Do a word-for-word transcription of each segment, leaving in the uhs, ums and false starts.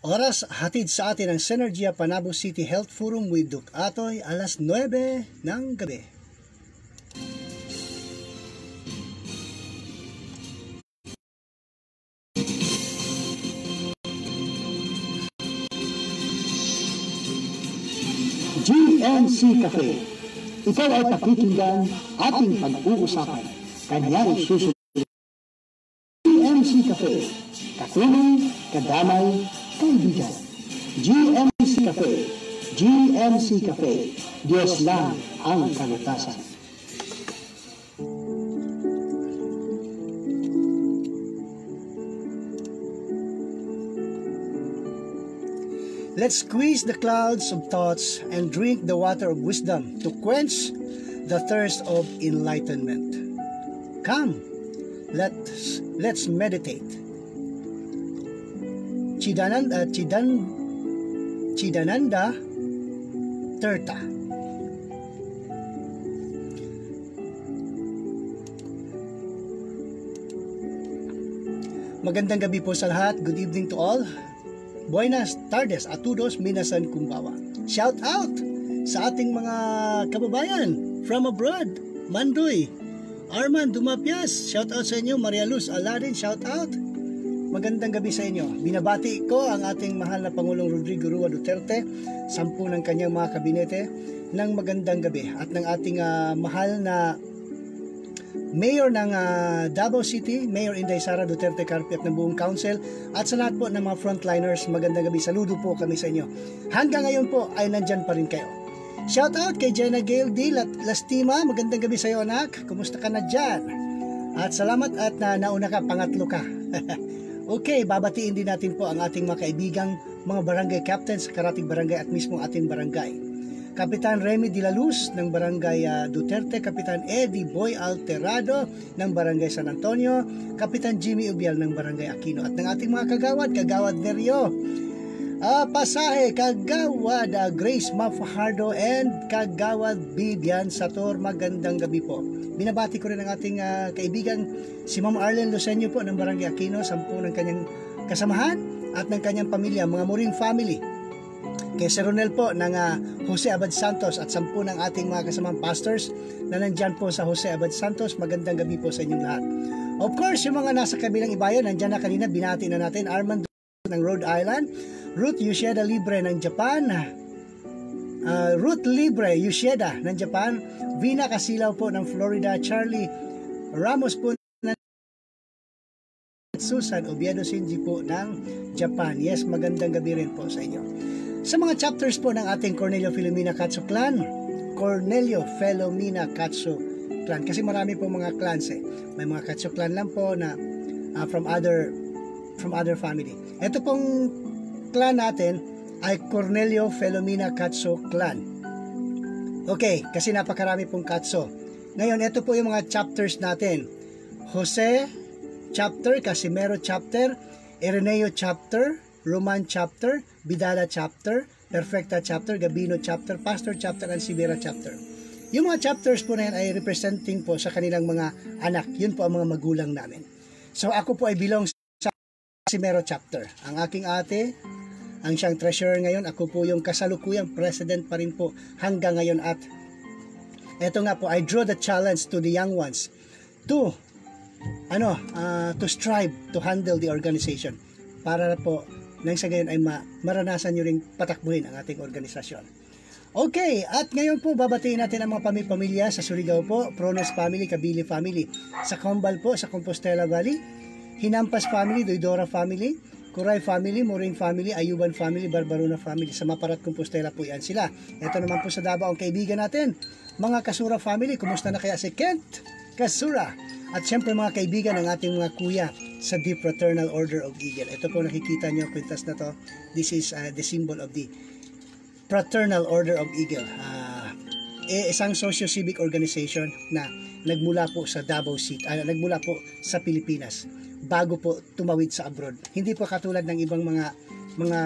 Oras hatid sa atin ang Synergia Panabo City Health Forum with Doc Atoy alas nuwebe ng gabi. G M C Café. Ikaw ay pakikinggan ating pag-uusapan. Kanyang susunod. G M C Café. Katulong, kadamay, kaibigan. G M C Café. G M C Café. Diyos lang ang kalutasan. Let's squeeze the clouds of thoughts and drink the water of wisdom to quench the thirst of enlightenment. Come, let's, let's meditate. Chidananda, Chidan, Chidananda Tirtha. Magandang gabi po sa lahat. Good evening to all. Buenas tardes a todos, minasan kumbawa. Shout out sa ating mga kababayan from abroad. Mandoy, Arman Dumapias, shout out sa inyo. Maria Luz Alarin, shout out. Magandang gabi sa inyo. Binabati ko ang ating mahal na Pangulong Rodrigo Rua Duterte, sampu ng kanyang mga kabinete, ng magandang gabi. At ng ating uh, mahal na Mayor ng uh, Davao City, Mayor Inday Sara Duterte Carpio at ng buong council, at sa lahat po ng mga frontliners, magandang gabi. Saludo po kami sa inyo. Hanggang ngayon po ay nandyan pa rin kayo. Shout out kay Jenna Gail D. Lastima, magandang gabi sa iyo anak. Kumusta ka na dyan? At salamat at na nauna ka, pangatlo ka. Okay, babatiin din natin po ang ating mga kaibigang mga barangay captains sa Karatig Barangay at mismo ating barangay. Kapitan Remy de la Luz ng Barangay uh, Duterte, Kapitan Eddie Boy Alterado ng Barangay San Antonio, Kapitan Jimmy Ubial ng Barangay Aquino, at ng ating mga kagawad, Kagawad Nerio, uh, Pasahe, Kagawad uh, Grace Mafajardo, and Kagawad Bibian Sator. Magandang gabi po. Binabati ko rin ang ating uh, kaibigan, si Ma'am Arlen Lucenio po ng Barangay Aquino, sampu ng kanyang kasamahan at ng kanyang pamilya, mga Muring family. Kay Sir Ronel po ng uh, Jose Abad Santos at sampu ng ating mga kasamang pastors na nandyan po sa Jose Abad Santos. Magandang gabi po sa inyong lahat. Of course, yung mga nasa kabilang ibayan, nandyan na kanina, binati na natin. Armand ng Rhode Island, Ruth Yusheda Libre ng Japan, uh, Ruth Libre Yusheda ng Japan, Vina Casilaw po ng Florida, Charlie Ramos po ng Susan Oviedo Shinji po ng Japan. Yes, magandang gabi rin po sa inyo. Sa mga chapters po ng ating Cornelio Filomena Katso Clan, Cornelio Filomena Katso Clan, kasi marami po mga clans eh. May mga Katso Clan lang po na uh, from other from other family. Ito pong clan natin ay Cornelio Filomena Katso Clan. Okay, kasi napakarami pong Katso. Ngayon, ito po yung mga chapters natin. Jose chapter, Casimero chapter, Ireneo chapter, Roman chapter, Bidala chapter, Perfecta chapter, Gabino chapter, Pastor chapter, and Sibera chapter. Yung mga chapters po na yan ay representing po sa kanilang mga anak. Yun po ang mga magulang namin. So ako po ay belong sa Casimero chapter. Ang aking ate, ang siyang treasurer ngayon, ako po yung kasalukuyang president pa rin po hanggang ngayon. At eto nga po, I draw the challenge to the young ones to, ano, uh, to strive to handle the organization. Para po nang sa gayon ay ma maranasan nyo ring patakbuhin ang ating organisasyon. Okay, at ngayon po babatiin natin ang mga pamilya sa Surigao po, Prones family, Kabili family, sa Combal po, sa Compostela Valley, Hinampas family, Doydora family, Kuray family, Moring family, Ayuban family, Barbarona family, sa Maparat Compostela po yan sila. Ito naman po sa Davao ang kaibigan natin, mga Kasura family. Kumusta na kaya si Kent Kasura? At siyempre mga kaibigan ng ating mga kuya sa The Fraternal Order of Eagle. Ito po nakikita nyo, kwintas na to. This is uh, the symbol of the Fraternal Order of Eagle. Uh, eh, isang socio-civic organization na nagmula po sa Davao City, uh, nagmula po sa Pilipinas bago po tumawid sa abroad. Hindi po katulad ng ibang mga mga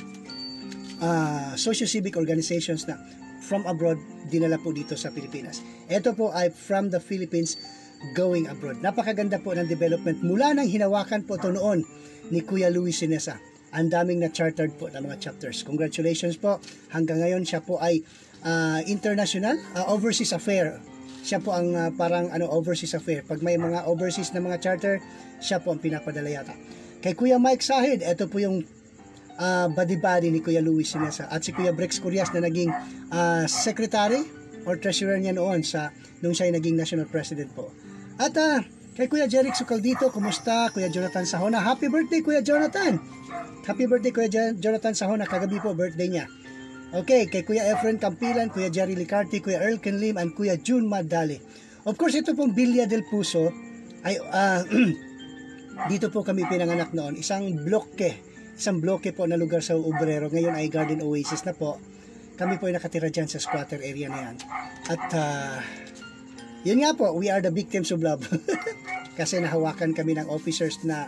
uh, socio-civic organizations na from abroad dinala po dito sa Pilipinas. Ito po ay from the Philippines going abroad. Napakaganda po ng development mula nang hinawakan po ito noon ni Kuya Luis Sinesa. ang daming na chartered po na mga chapters. Congratulations po. Hanggang ngayon siya po ay uh, international, uh, overseas affair. Siya po ang uh, parang ano overseas affair. Pag may mga overseas na mga charter, siya po ang pinapadala yata. Kay Kuya Mike Sahid, ito po yung uh, buddy-buddy ni Kuya Luis Sinesa. At si Kuya Brex Curias na naging uh, secretary or treasurer niya noon sa nung siya ay naging national president po. At uh, kay Kuya Jeric Sukaldito, kumusta? Kuya Jonathan Sahona, happy birthday Kuya Jonathan! Happy birthday Kuya Jonathan Sahona, kagabi po birthday niya. Okay, kay Kuya Efren Campilan, Kuya Jerry Licarte, Kuya Earl Kenlim, and Kuya June Madali. Of course, ito pong Villa del Puso, ay uh, dito po kami pinanganak noon. Isang bloke, isang bloke po na lugar sa Obrero. Ngayon ay Garden Oasis na po. Kami po ay nakatira dyan sa squatter area na yan. At uh, yun nga po, we are the victims of love. Kasi nahawakan kami ng officers na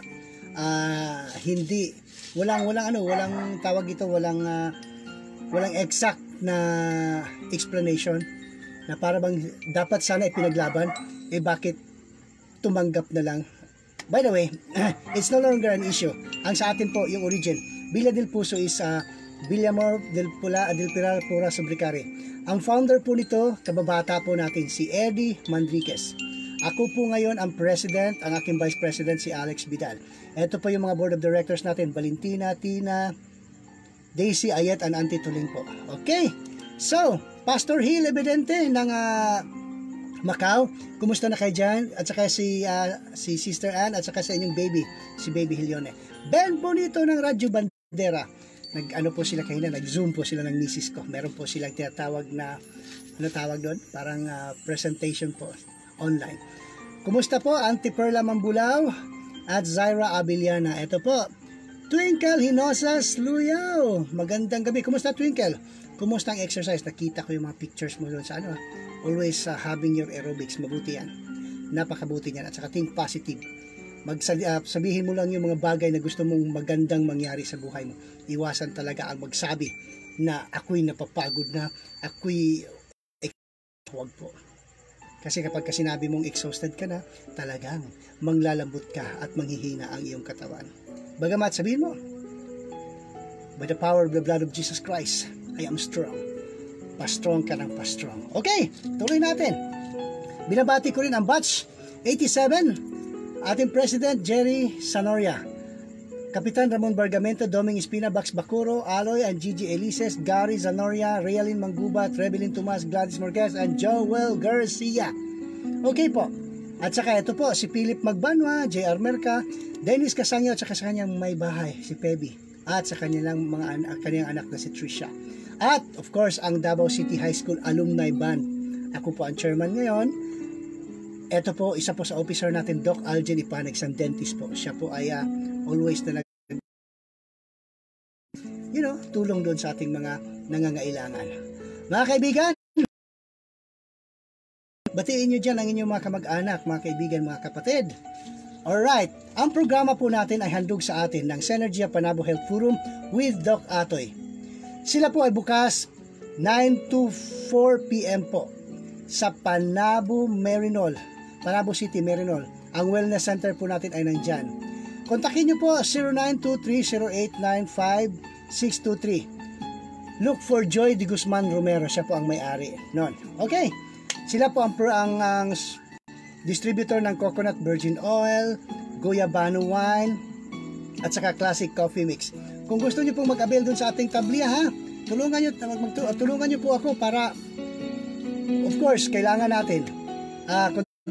uh, hindi, walang, walang ano, walang tawag ito, walang, uh, walang exact na explanation na para bang dapat sana ipinaglaban, eh bakit tumanggap na lang. By the way, it's no longer an issue. Ang sa atin po, yung origin, Villa del Puso is uh, Villamor del Pula del Pilar Pura Sobricari. Ang founder po nito, kababata po natin, si Eddie Manriquez. Ako po ngayon ang president, ang aking vice president si Alex Vidal. Ito po yung mga board of directors natin, Valentina, Tina, Daisy, Ayet, and Auntie Tuling po. Okay, so, Pastor Hill Evidente ng uh, Macau, kumusta na kayo dyan? At saka si, uh, si Sister Ann, at saka sa inyong baby, si Baby Hilione. Ben Bonito ng Radyo Bandera. Nag, ano po sila kayo na, nag-zoom po sila ng misis ko. Meron po silang tinatawag na, ano tawag doon? Parang uh, presentation po, online. Kumusta po, Auntie Perla Mambulaw at Zaira Abiliana. Ito po, Twinkle Hinosas Luyaw. Magandang gabi. Kumusta, Twinkle? Kumusta ang exercise? Nakita ko yung mga pictures mo doon sa ano. Always uh, having your aerobics. Mabuti yan. Napakabuti yan. At saka think positive. Magsabi, uh, sabihin mo lang yung mga bagay na gusto mong magandang mangyari sa buhay mo. Iwasan talaga ang magsabi na ako'y napapagod na, ako'y huwag po. Kasi kapag sinabi mong exhausted ka na, talagang manglalambot ka at manghihina ang iyong katawan. Bagamat sabihin mo, by the power of the blood of Jesus Christ, I am strong. Pa-strong ka ng pa-strong. Okay, tuloy natin. Binabati ko rin ang batch eighty-seven, ating President Jerry Sanoria, Kapitan Ramon Bargamento, Doming Espina, Bax Bacuro, Aloy, and Gigi Elises, Gary Zanoria, Realin Mangguba, Trevelin Tomas, Gladys Morquez, and Joel Garcia. Okay po. At saka ito po, si Philip Magbanwa, J R Merca, Dennis Casangyo, at saka sa kanyang may bahay, si Pebi, at sa kanilang mga anak, kanyang anak na si Trisha. At of course, ang Davao City High School Alumni Band. Ako po ang chairman ngayon. Ito po, isa po sa officer natin, Doc Aljen Ipanex, ang dentist po. Siya po ay uh, always na nag you know, tulong doon sa ating mga nangangailangan. Mga kaibigan, batiin nyo dyan ang inyong mga kamag-anak, mga kaibigan, mga kapatid. Alright, ang programa po natin ay handog sa atin ng Synergia Panabo Health Forum with Doc Atoy. Sila po ay bukas nine to four p m po sa Panabo, Merinol, Panabo City, Merinol. Ang wellness center po natin ay nandyan. Kontakin nyo po zero nine two three zero eight nine five six two three. Look for Joy de Guzman Romero, siya po ang may-ari noon. Okay, sila po ang, ang, ang distributor ng coconut virgin oil, Goyabano wine, at saka classic coffee mix. Kung gusto niyo pong mag-avail dun sa ating tablia, ha, tulungan niyo, tulungan niyo po ako para, of course, kailangan natin. Uh,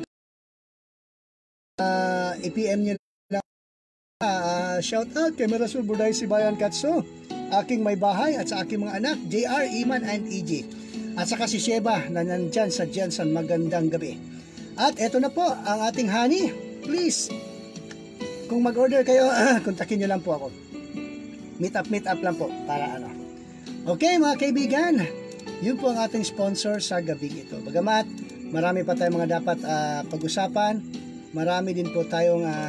uh, I-P M niyo lang. Uh, shout out kay Mirasul Burday Sibayan Katso, aking may bahay, at sa aking mga anak, J R, Iman, and E J. At saka si Sheba na nandyan sa Jensen. Magandang gabi. At eto na po ang ating honey. Please, kung mag-order kayo, kontakin nyo lang po ako. Meet up, meet up lang po para ano. Okay mga kaibigan, yun po ang ating sponsor sa gabing ito. Bagamat marami pa tayong mga dapat uh, pag-usapan, marami din po tayong uh,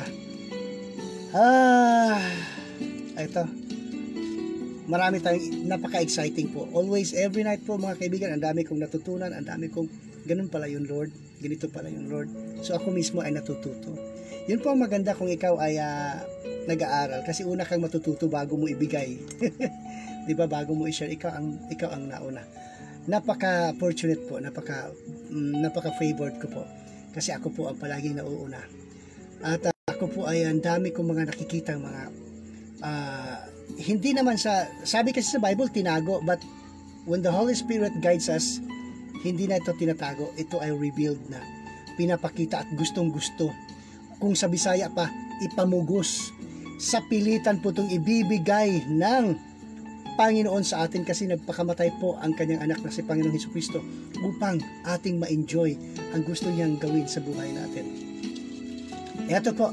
ah, ito, marami tayong napaka-exciting po. Always, every night po mga kaibigan, ang dami kong natutunan, ang dami kong, ganun pala yun Lord. ganito pala yung Lord. So ako mismo ay natututo. Yun po ang maganda kung ikaw ay uh, nag-aaral, kasi una kang matututo bago mo ibigay. 'Di ba? Bago mo i-share, ikaw ang ikaw ang nauna. Napaka-fortunate po, napaka um, napaka-favored ko po. Kasi ako po ang palaging nauuna. At uh, ako po ay ang dami kong mga nakikitang mga uh, hindi naman sa, sabi kasi sa Bible, tinago, but when the Holy Spirit guides us, hindi na ito tinatago, ito ay revealed na, pinapakita at gustong gusto. Kung sa Bisaya pa, ipamugos. Sa pilitan po itong ibibigay ng Panginoon sa atin, kasi nagpakamatay po ang kanyang anak na si Panginoong Hesukristo upang ating ma-enjoy ang gusto niyang gawin sa buhay natin. Ito po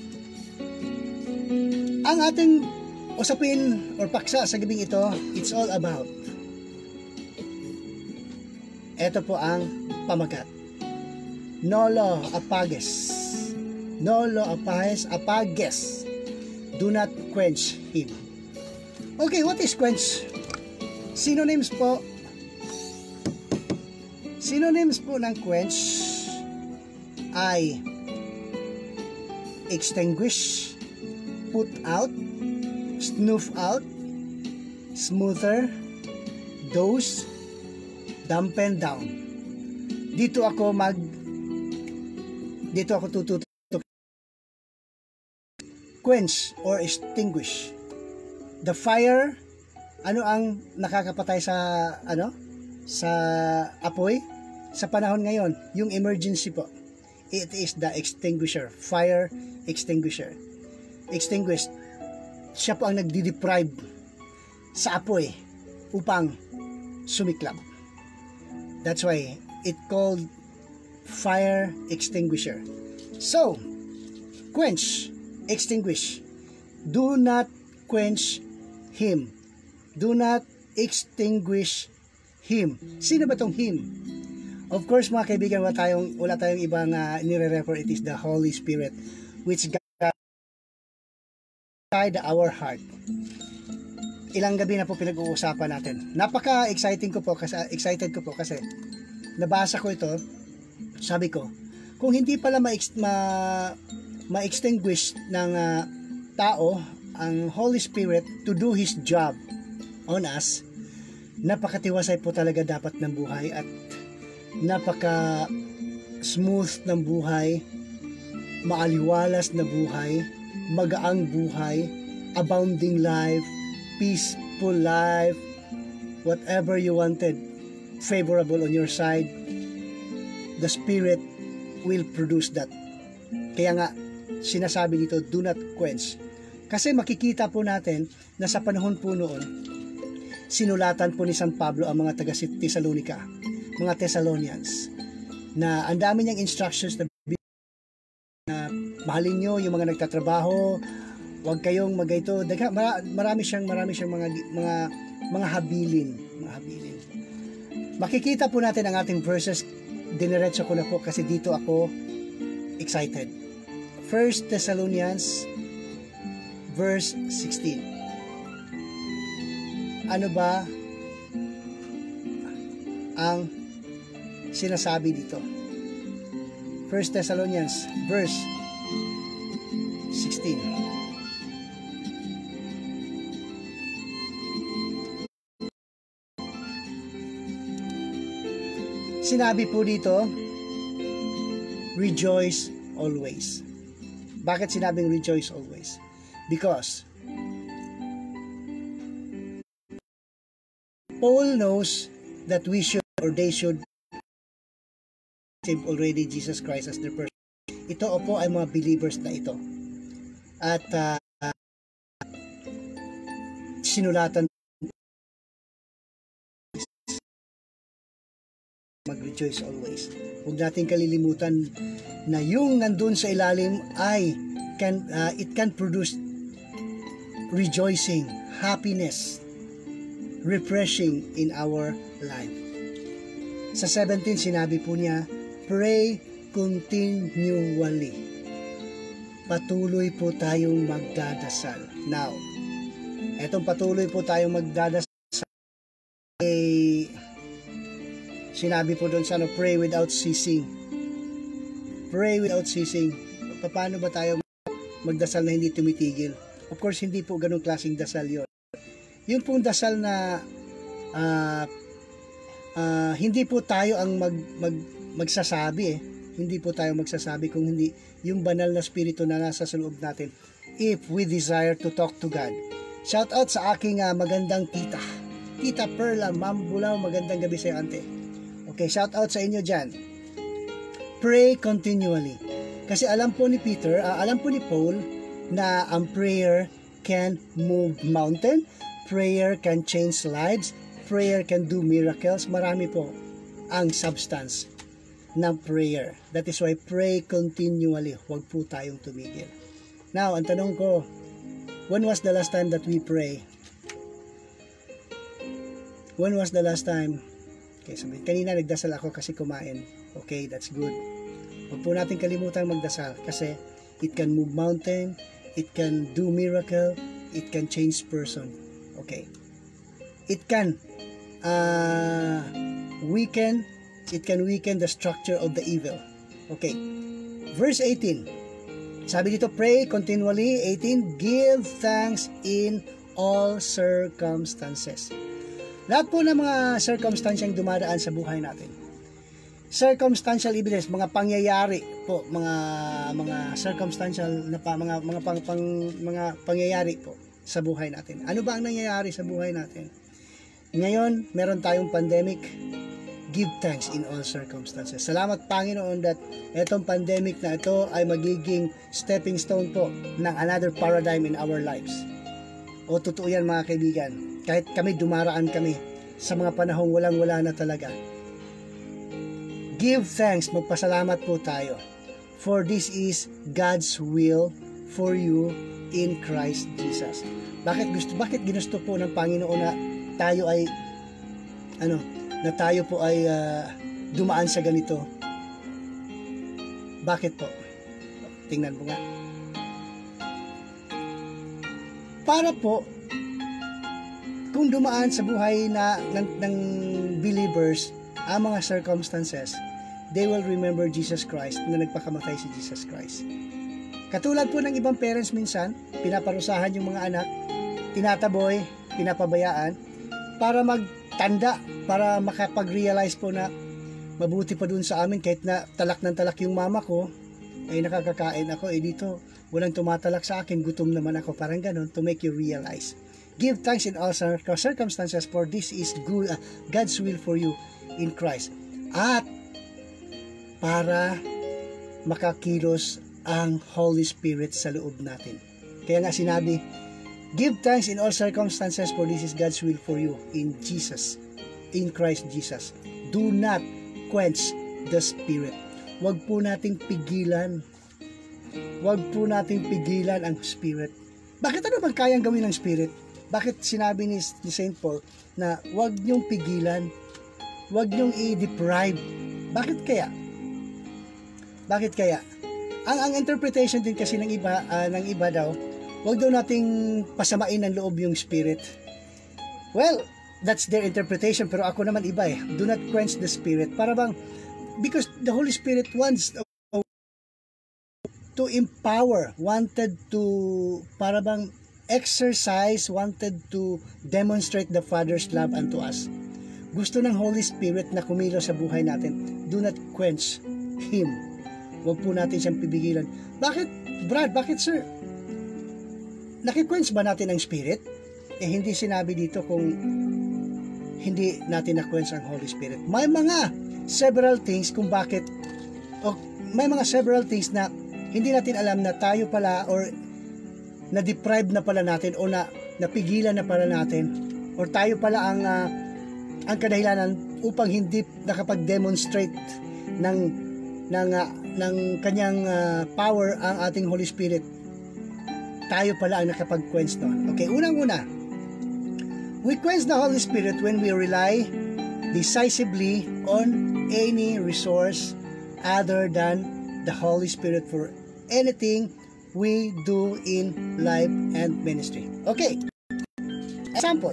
ang ating usapin or paksa sa gabing ito. It's all about, ito po ang pamagat, nolo apages, nolo apages, apages, do not quench him. Okay, what is quench? Synonyms po. Synonyms po ng quench ay extinguish, put out, snuff out, smoother, dose, dampen down. Dito ako mag dito ako tututok. Quench or extinguish. The fire, ano ang nakakapatay sa ano? Sa apoy? Sa panahon ngayon, yung emergency po. It is the extinguisher, fire extinguisher. Extinguished. Siya po ang nagdi-deprive sa apoy upang sumiklab. That's why it called fire extinguisher. So, quench, extinguish. Do not quench him. Do not extinguish him. Sino ba tong him? Of course, mga kaibigan, wala tayong, wala tayong ibang uh, nire-refer. It is the Holy Spirit which guide our heart. Ilang gabi na po pinag-uusapan natin. Napaka-exciting ko po kasi excited ko po kasi nabasa ko ito. Sabi ko, kung hindi pala ma-extinguish ma ng uh, tao ang Holy Spirit to do His job on us, napakatiwasay po talaga dapat ng buhay at napaka smooth ng buhay, maaliwalas na buhay, magaang buhay, abounding life, peaceful life, whatever you wanted, favorable on your side, the Spirit will produce that. Kaya nga, sinasabi dito, do not quench. Kasi makikita po natin na sa panahon po noon, sinulatan po ni San Pablo ang mga taga Thessalonica, mga Thessalonians, na ang dami niyang instructions na, na mahalin nyo yung mga nagtatrabaho, huwag kayong magayto. Marami siyang marami siyang mga mga mga habilin, mga habilin. Makikita po natin ang ating verses. Diniretso ko na po kasi dito ako excited. First Thessalonians verse sixteen. Ano ba ang sinasabi dito? First Thessalonians verse sixteen. Sinabi po dito, rejoice always. Bakit sinabing rejoice always? Because Paul knows that we should, or they should, receive already Jesus Christ as their person. Ito po ay mga believers na ito. At uh, sinulatan mag-rejoice always. Huwag natin kalilimutan na yung nandun sa ilalim ay can, uh, it can produce rejoicing, happiness, refreshing in our life. Sa seventeen, sinabi po niya, pray continually. Patuloy po tayong magdadasal. Now, etong patuloy po tayong magdadasal ay sinabi po doon sa ano, pray without ceasing. Pray without ceasing. Paano ba tayo magdasal na hindi tumitigil? Of course, hindi po ganung klaseng dasal yon. Yung pong dasal na uh, uh, hindi po tayo ang mag, mag, magsasabi eh. Hindi po tayo magsasabi kung hindi yung banal na spirito na nasa sa loob natin. If we desire to talk to God. Shout out sa aking uh, magandang tita. Tita Perla, Ma'am Bulaw, magandang gabi sa iyo, ante. Okay, shout out sa inyo dyan. Pray continually. Kasi alam po ni Peter, uh, alam po ni Paul na ang prayer can move mountain, prayer can change lives, prayer can do miracles. Marami po ang substance ng prayer. That is why pray continually. Huwag po tayong tumigil. Now, ang tanong ko, when was the last time that we pray? When was the last time? Okay, sabi, kanina nagdasal ako kasi kumain. Okay, that's good. Huwag po natin kalimutan magdasal kasi it can move mountain, it can do miracle, it can change person. Okay. It can uh, weaken, it can weaken the structure of the evil. Okay. Verse eighteen. Sabi dito, pray continually. eighteen, give thanks in all circumstances. Lahat po ng mga circumstansyang dumadaan sa buhay natin. Circumstantial evidence, mga pangyayari po, mga mga circumstantial na pa, mga mga pang, pang mga pangyayari po sa buhay natin. Ano ba ang nangyayari sa buhay natin? Ngayon, meron tayong pandemic. Give thanks in all circumstances. Salamat Panginoon that etong pandemic na ito ay magiging stepping stone po ng another paradigm in our lives. O totoo yan mga kaibigan. Kahit kami dumaraan kami sa mga panahong walang-wala na talaga. Give thanks, magpasalamat po tayo. For this is God's will for you in Christ Jesus. Bakit gusto, bakit ginusto po ng Panginoon na tayo ay ano, na tayo po ay uh, dumaan sa ganito? Bakit po? Tingnan mo nga. Para po kung dumaan sa buhay na ng, ng believers ang mga circumstances, they will remember Jesus Christ na nagpakamatay si Jesus Christ. Katulad po ng ibang parents minsan, pinaparusahan yung mga anak, tinataboy, pinapabayaan, para magtanda, para makapag-realize po na mabuti pa dun sa amin kahit na talak ng talak yung mama ko, ay nakakakain ako, eh dito walang tumatalak sa akin, gutom naman ako, parang ganun, to make you realize. Give thanks in all circumstances, for this is good, uh, God's will for you in Christ. At para makakilos ang Holy Spirit sa loob natin. Kaya nga sinabi, give thanks in all circumstances, for this is God's will for you in Jesus, in Christ Jesus. Do not quench the Spirit. Huwag po nating pigilan. Huwag po nating pigilan ang Spirit. Bakit ano bang kayang gawin ng Spirit? Bakit sinabi ni, ni Saint Paul na huwag niyong pigilan, huwag niyong i-deprive? Bakit kaya? Bakit kaya? Ang ang interpretation din kasi ng iba, uh, ng iba daw, huwag daw nating pasamain ng loob yung Spirit. Well, that's their interpretation, pero ako naman iba eh. Do not quench the Spirit. Para bang, because the Holy Spirit wants to empower, wanted to, para bang exercise, wanted to demonstrate the Father's love unto us. Gusto ng Holy Spirit na kumilos sa buhay natin. Do not quench Him. Huwag po natin siyang pibigilan. Bakit, Brad? Bakit, sir? Nakiquench ba natin ang Spirit? Eh, hindi sinabi dito kung hindi natin na-quench ang Holy Spirit. May mga several things kung bakit, o may mga several things na hindi natin alam na tayo pala or na-deprive na pala natin o na napigilan na pala natin or tayo pala ang uh, ang kadahilanan upang hindi nakapag-demonstrate ng ng uh, ng kanyang uh, power ang ating Holy Spirit. Tayo pala ang nakapag-quench doon. Okay, unang-una, we quench the Holy Spirit when we rely decisively on any resource other than the Holy Spirit for anything we do in life and ministry. Okay. Example.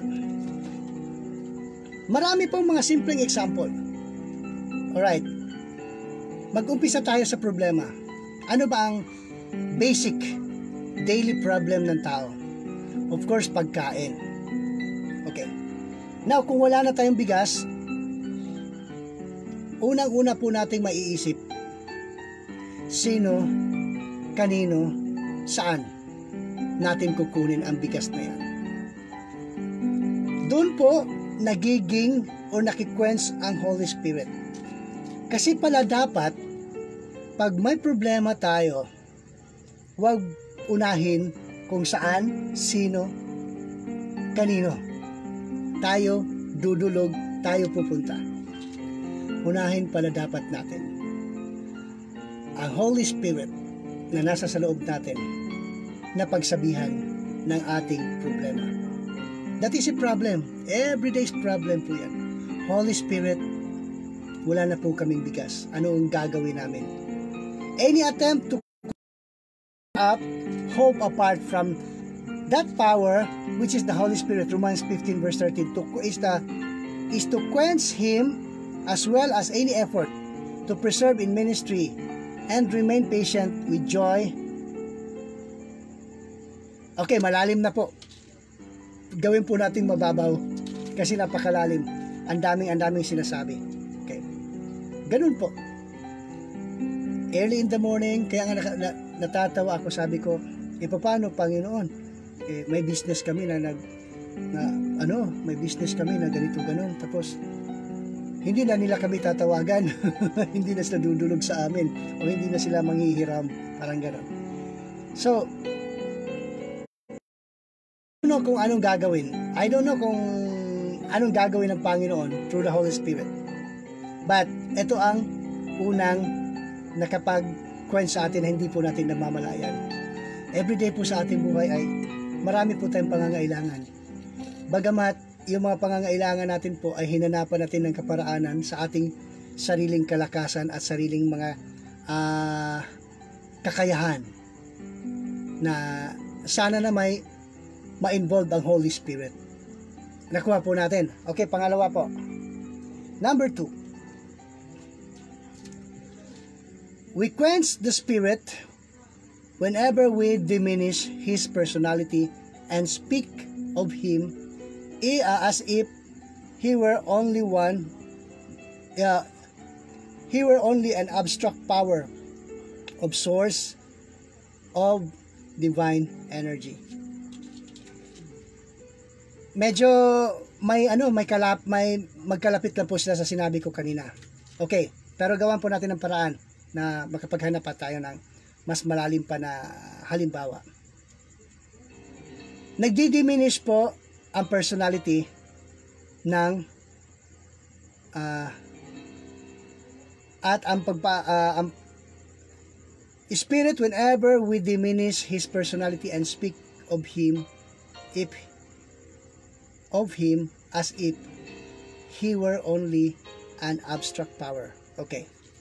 Marami pong mga simpleng example. Alright. Mag-umpisa tayo sa problema. Ano ba ang basic daily problem ng tao? Of course, pagkain. Okay. Now, kung wala na tayong bigas, unang-una po nating maiisip, sino, kanino, saan natin kukunin ang bigas na yan. Doon po nagiging o nakikwense ang Holy Spirit. Kasi pala dapat pag may problema tayo, huwag unahin kung saan, sino, kanino tayo dudulog, tayo pupunta. Unahin pala dapat natin ang Holy Spirit na nasa sa loob natin na pagsabihan ng ating problema. That is a problem. Everyday's problem po yan. Holy Spirit, wala na po kaming bigas. Ano ang gagawin namin? Any attempt to up hope apart from that power, which is the Holy Spirit, Romans fifteen verse thirteen, to, is, the, is to quench Him, as well as any effort to preserve in ministry and remain patient with joy. Okay, malalim na po. Gawin po nating mababaw kasi napakalalim. Ang daming ang daming sinasabi. Okay. Ganun po. Early in the morning, kaya nga na, natatawa ako, sabi ko, e paano, Panginoon? Eh, may business kami na nag na, ano, may business kami na ganito ganun. Tapos hindi na nila kami tatawagan. Hindi na sila dudulog sa amin o hindi na sila manghihiram, parang gano'n. So, I don't know kung anong gagawin. I don't know kung anong gagawin ng Panginoon through the Holy Spirit. But, ito ang unang nakapag-quench sa atin na hindi po natin namamalayan. Everyday po sa ating buhay ay marami po tayong pangangailangan. Bagamat yung mga pangangailangan natin po ay hinanapan natin ng kaparaanan sa ating sariling kalakasan at sariling mga uh, kakayahan na sana na may ma-involve ang Holy Spirit. Nakuha po natin. Okay, pangalawa po. Number two. We quench the Spirit whenever we diminish His personality and speak of Him as if He were only one, uh, He were only an abstract power of source of divine energy. Medyo may ano, may kalap, may magkalapit lang po sila sa sinabi ko kanina. Okay, pero gawan po natin ng paraan na makapaghanap pa tayo ng mas malalim pa na halimbawa. Nagdi-diminish po ang personality ng uh, at ang pagpa uh, ang Spirit whenever we diminish His personality and speak of Him if of Him as if He were only an abstract power. Okay.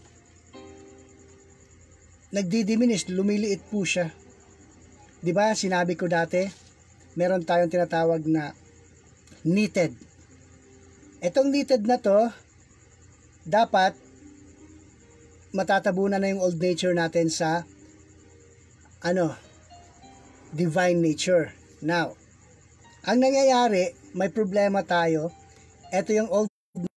Nagdi-diminish, lumiliit po siya. 'Di ba? Sinabi ko dati, meron tayong tinatawag na knitted. Etong knitted na to, dapat matatabunan na yung old nature natin sa ano, divine nature. Now, ang nangyayari, may problema tayo. Ito yung old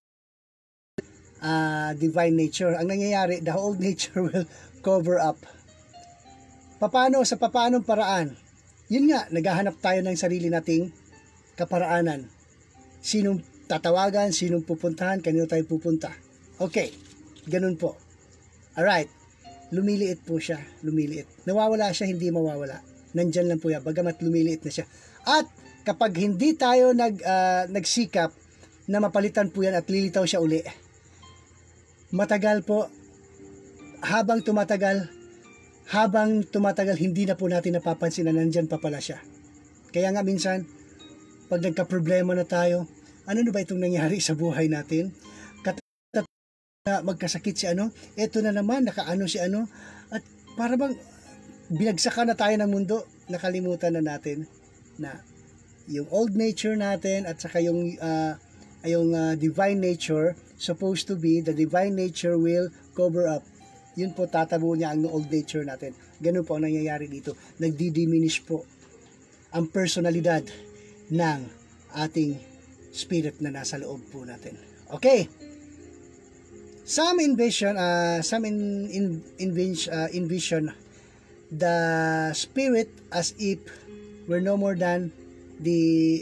uh, divine nature. Ang nangyayari, the old nature will cover up. Paano? Sa papaanong paraan? Yun nga, naghahanap tayo ng sarili nating kaparaanan. Sinong tatawagan, sinong pupuntahan, kanino tayo pupunta. Okay, ganun po. Alright, lumiliit po siya, lumiliit. Nawawala siya, hindi mawawala. Nandyan lang po yan, bagamat lumiliit na siya. At kapag hindi tayo nag, uh, nagsikap na mapalitan po yan at lilitaw siya uli, matagal po, habang tumatagal, habang tumatagal, hindi na po natin napapansin na nandyan pa pala siya. Kaya nga minsan, pag nagka-problema na tayo, ano na ba itong nangyari sa buhay natin? Kat magkasakit si ano, eto na naman, nakaano si ano, at para bang binagsakan na tayo ng mundo, nakalimutan na natin na yung old nature natin at saka yung, uh, yung uh, divine nature, supposed to be, the divine nature will cover up yun po tatabo niya ang old nature natin. Ganun po ang nangyayari dito. Nagdi-diminish po ang personalidad ng ating spirit na nasa loob po natin. Okay. Some envision, uh, some in, in, envision, uh, envision the spirit as if we're no more than the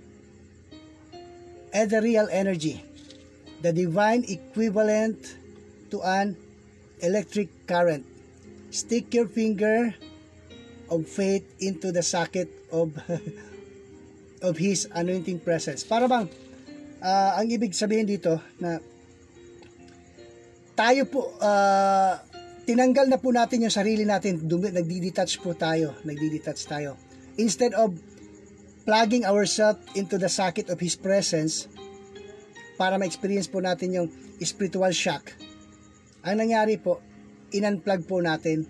ethereal energy, the divine equivalent to an electric current. Stick your finger of faith into the socket of of His anointing presence. Para bang uh, ang ibig sabihin dito na tayo po uh, tinanggal na po natin yung sarili natin, nagdi-detach po tayo, nagdi-detach tayo. Instead of plugging ourselves into the socket of His presence para ma-experience po natin yung spiritual shock, ang nangyari po, in-unplug po natin,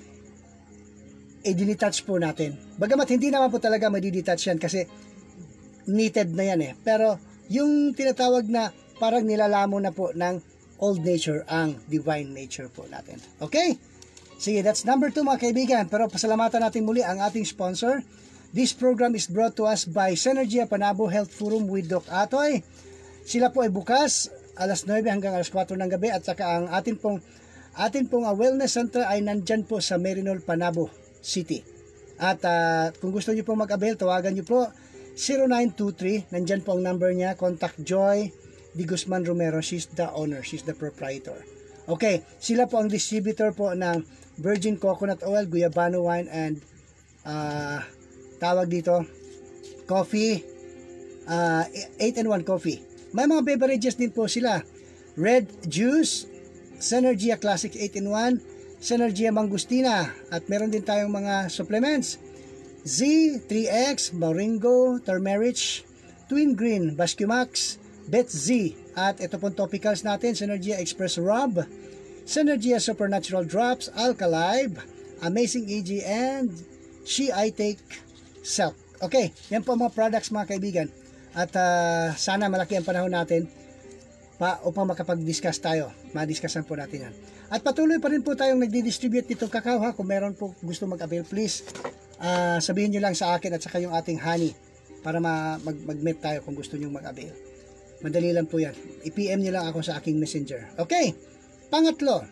i-detach po natin. Bagamat hindi naman po talaga ma-detach yan kasi needed na yan eh. Pero yung tinatawag na parang nilalamo na po ng old nature ang divine nature po natin. Okay? Sige, that's number two mga kaibigan. Pero pasalamatan natin muli ang ating sponsor. This program is brought to us by Synergia Panabo Health Forum with Doc Atoy. Sila po ay bukas alas nuwebe hanggang alas kwatro ng gabi at saka ang atin pong atin pong uh, wellness center ay nandyan po sa Merinol, Panabo City. At uh, kung gusto niyo po mag-avail, tawagan niyo po zero nine two three, nandyan po ang number niya. Contact Joy Di Guzman Romero, she's the owner, she's the proprietor. Okay, sila po ang distributor po ng virgin coconut oil, guyabano wine, and uh, tawag dito, coffee, uh, eight in one coffee. May mga beverages din po sila. Red juice, Synergia Classic eight in one, Synergia Mangustina, at meron din tayong mga supplements. Z three X, Moringo, Turmeric, Twin Green, Bascumax, Bet Z, at ito pong topicals natin, Synergia Express Rub, Synergia Supernatural Drops, Alkalive, Amazing E G, and She I Take Self. Okay, yan po mga products mga kaibigan. At uh, sana malaki ang panahon natin pa upang makapag-discuss tayo. Ma-discussan po natin yan. At patuloy pa rin po tayong nagdi-distribute nitong kakao ha. Kung meron po gusto mag-avail, please uh, sabihin nyo lang sa akin at saka yung ating honey para mag-meet tayo kung gusto nyo mag-avail. Madali lang po yan. I-P M nyo lang ako sa aking messenger. Okay. Pangatlo.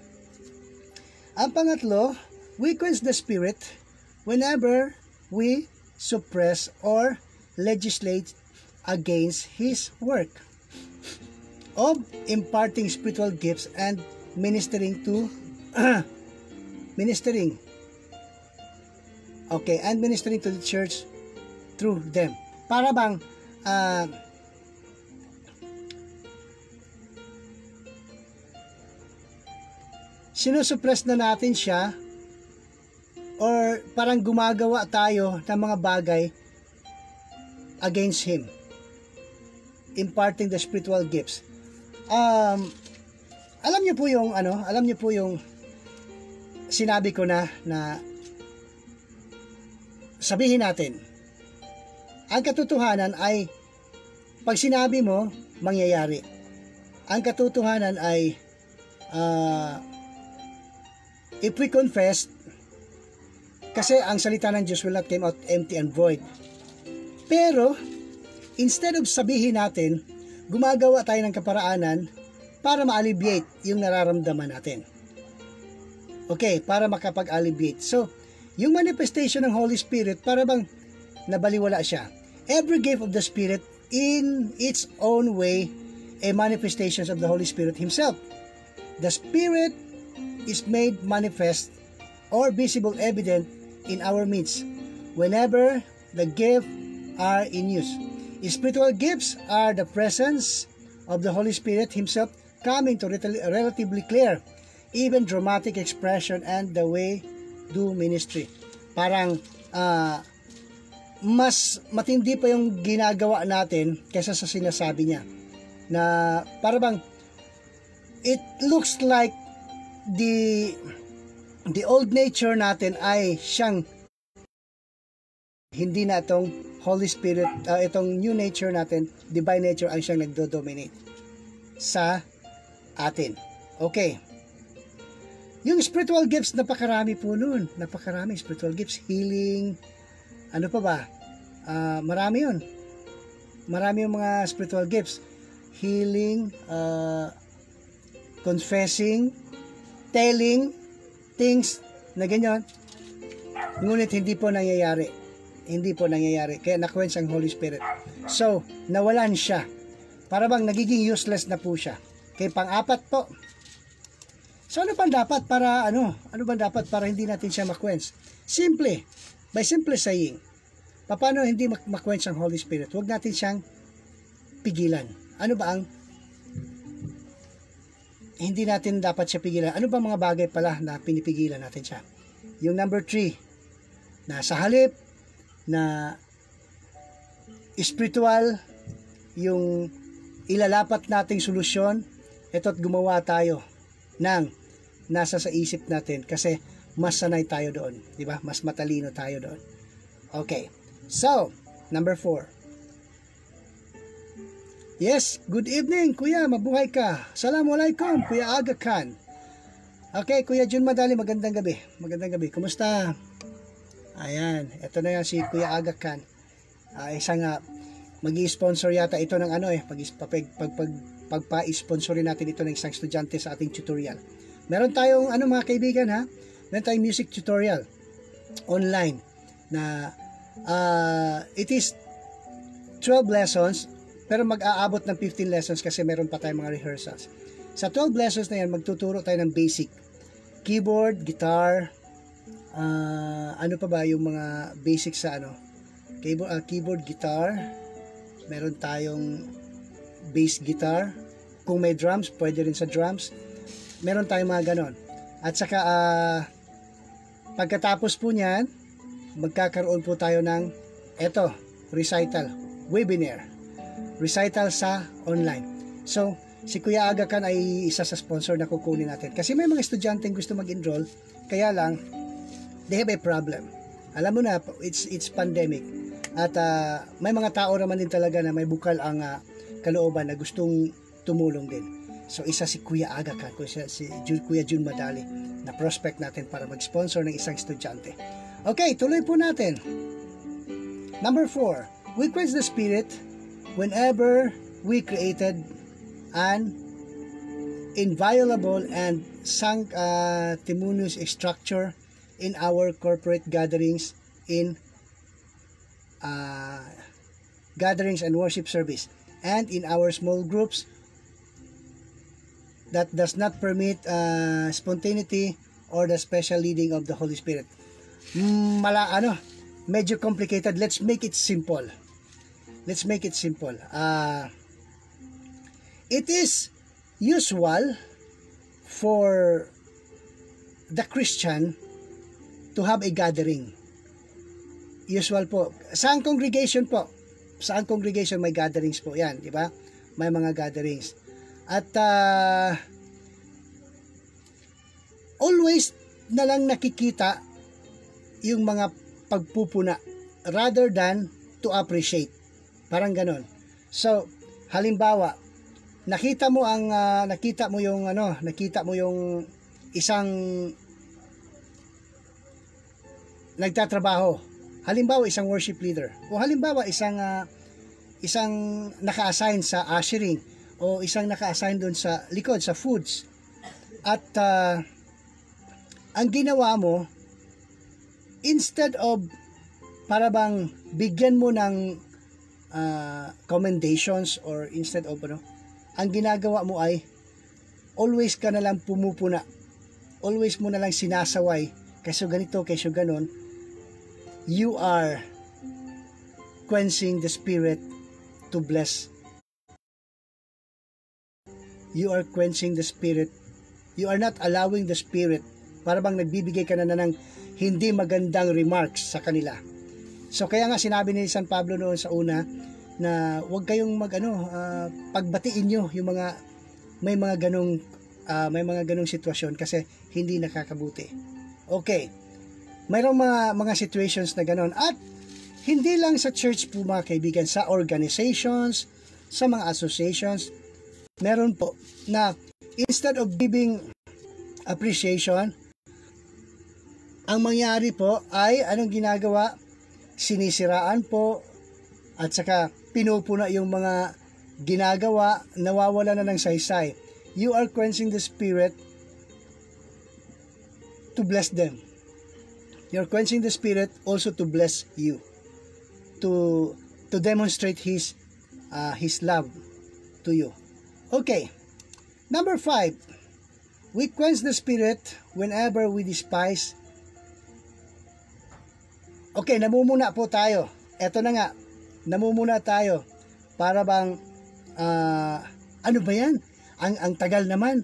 Ang pangatlo, we quench the spirit whenever we suppress or legislate against His work of imparting spiritual gifts and ministering to ministering okay and ministering to the church through them. Para bang uh, sinusuppress na natin siya or parang gumagawa tayo ng mga bagay against Him, imparting the spiritual gifts. Um, alam niyo po yung ano, alam niyo po yung sinabi ko na na sabihin natin, ang katotohanan ay pag sinabi mo, mangyayari. Ang katotohanan ay uh, if we confess, kasi ang salita ng Diyos will not come out empty and void. Pero, instead of sabihin natin, gumagawa tayo ng kaparaanan para ma-alleviate yung nararamdaman natin. Okay, para makapag-alleviate. So, yung manifestation ng Holy Spirit, para bang nabaliwala siya. Every gift of the Spirit, in its own way, a manifestation of the Holy Spirit Himself. The Spirit is made manifest or visible evident in our midst whenever the gifts are in use. Spiritual gifts are the presence of the Holy Spirit Himself coming to relatively clear, even dramatic expression and the way do ministry. Parang uh, mas matindi pa yung ginagawa natin kaysa sa sinasabi niya. Na para bang it looks like the the old nature natin ay siyang hindi na itong Holy Spirit, uh, itong new nature natin, divine nature ang siyang nagdo-dominate sa atin. Okay. Yung spiritual gifts, napakarami po nun. Napakarami spiritual gifts, healing, ano pa ba? Uh, marami yun. Marami yung mga spiritual gifts. Healing, uh, confessing, telling things na ganyan. Ngunit hindi po nangyayari. Hindi po nangyayari. Kaya na-quench ang Holy Spirit. So, nawalan siya. Para bang nagiging useless na po siya. Kaya pang-apat po. So, ano bang dapat para, ano? Ano bang dapat para hindi natin siya ma-quench? Simple. By simple saying, paano hindi ma-quench ang Holy Spirit? Huwag natin siyang pigilan. Ano ba ang hindi natin dapat siya pigilan? Ano ba mga bagay pala na pinipigilan natin siya? Yung number three, na sa halip na spiritual, yung ilalapat nating solusyon, eto't gumawa tayo ng nasa sa isip natin kasi mas sanay tayo doon, di ba? Mas matalino tayo doon. Okay. So, number four. Yes, good evening, Kuya. Mabuhay ka. Assalamualaikum, Kuya Aga Khan. Okay, Kuya Jun Madali, magandang gabi. Magandang gabi. Kumusta? Ayan, ito na yan si Kuya Aga Khan. Uh, isang uh, mag-i-sponsor yata ito ng ano eh, pag, pag, pag, pag, pagpa-sponsorin natin ito ng isang estudyante sa ating tutorial. Meron tayong ano mga kaibigan ha, meron tayong music tutorial online na uh, it is twelve lessons pero mag-aabot ng fifteen lessons kasi meron pa tayong mga rehearsals. Sa twelve lessons na yan, magtuturo tayo ng basic keyboard, guitar, uh, ano pa ba yung mga basic sa ano, keyboard, uh, keyboard, guitar, meron tayong bass guitar, kung may drums, pwede rin sa drums, meron tayong mga ganon. At saka uh, pagkatapos po niyan, magkakaroon po tayo ng eto, recital, webinar, recital sa online. So, si Kuya Aga Khan ay isa sa sponsor na kukunin natin. Kasi may mga estudyanteng gusto mag-enroll, kaya lang, they have a problem. Alam mo na, it's, it's pandemic. At uh, may mga tao naman din talaga na may bukal ang uh, kalooban na gustong tumulong din. So, isa si Kuya Aga Khan, si Kuya Jun Madali, na prospect natin para mag-sponsor ng isang estudyante. Okay, tuloy po natin. Number four, we quench the Spirit whenever we created an inviolable and sanctimonious structure in our corporate gatherings in uh, gatherings and worship service, and in our small groups that does not permit uh, spontaneity or the special leading of the Holy Spirit. Mala, ano, medyo complicated. Let's make it simple. Let's make it simple. Uh, it is usual for the Christian to have a gathering. Usual po. Saan congregation po? Saan congregation may gatherings po? Yan, di ba? May mga gatherings. At uh, always na lang nakikita yung mga pagpupuna rather than to appreciate. Parang ganon. So, halimbawa, nakita mo ang uh, nakita mo yung ano, nakita mo yung isang nagtatrabaho. Halimbawa, isang worship leader. O halimbawa, isang uh, isang naka-assign sa ushering o isang naka-assign doon sa likod, sa foods. At uh, ang ginawa mo, instead of para bang bigyan mo ng uh, commendations or instead of ano, ang ginagawa mo ay always ka na lang pumupuna. Always mo na lang sinasaway. Kasi ganito, kasi ganon. You are quenching the Spirit to bless. You are quenching the Spirit. You are not allowing the Spirit. Para bang nagbibigay ka na, na ng hindi magandang remarks sa kanila. So kaya nga sinabi ni San Pablo noon sa una na huwag kayong magano uh, pagbatiin nyo yung mga may mga ganong uh, may mga ganong sitwasyon kasi hindi nakakabuti. Okay. Mayroong mga mga situations na ganon at hindi lang sa church po mga kaibigan, sa organizations, sa mga associations, meron po na instead of giving appreciation, ang mangyari po ay anong ginagawa? Sinisiraan po at saka pinupuna yung mga ginagawa, nawawala na ng saysay. You are quenching the spirit to bless them. You're quenching the spirit also to bless you, to to demonstrate his uh, his love to you. Okay, number five, we quench the spirit whenever we despise. Okay, namumuna po tayo. Eto na nga, namumuna tayo para bang uh, ano ba yan? Ang ang tagal naman.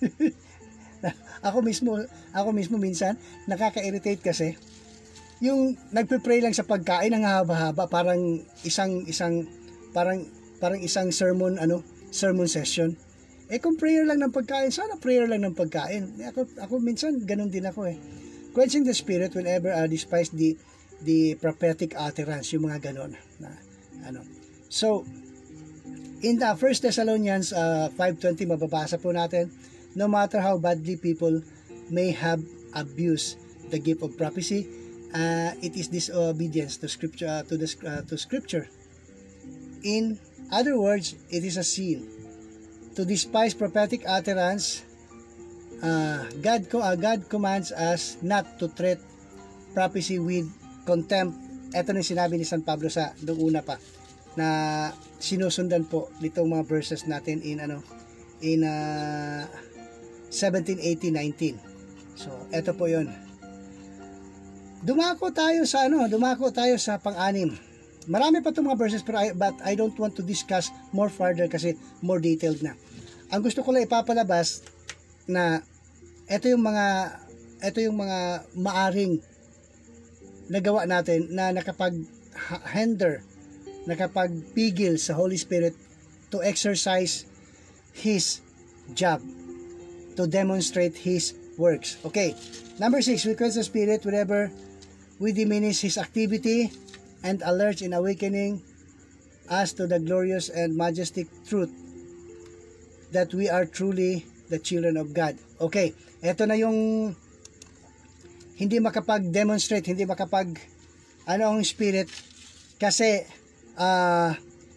Ako mismo, ako mismo minsan nakaka-irritate kasi yung nagpe-pray lang sa pagkain ang haba-haba, parang isang isang parang parang isang sermon ano, sermon session. Eh kung prayer lang ng pagkain, sana prayer lang ng pagkain. Eh, ako ako minsan ganun din ako eh. Quenching the spirit whenever I despise the the prophetic utterance, yung mga ganun na ano. So in the First Thessalonians uh, five twenty mababasa po natin, no matter how badly people may have abused the gift of prophecy, uh, it is disobedience to scripture, uh, to the uh, to scripture. In other words, it is a sin to despise prophetic utterance. Uh, God, uh, God commands us not to treat prophecy with contempt. Ito na sinabi ni San Pablo sa noong una pa, na sinusundan po nitong mga verses natin in ano in uh, seventeen, eighteen, nineteen. So, eto po 'yon. Dumako tayo sa ano, dumako tayo sa pang-anim. Marami pa 'tong mga verses pero I, but I don't want to discuss more further kasi more detailed na. Ang gusto ko lang ipapalabas na eto yung mga eto yung mga maaring nagawa natin na nakapag-hinder, nakapagpigil sa Holy Spirit to exercise His job, to demonstrate His works. Okay, number six, we quench the Spirit whenever we diminish His activity and alert in awakening us to the glorious and majestic truth that we are truly the children of God. Okay, eto na yung hindi makapag-demonstrate, hindi makapag ano ang Spirit kasi uh,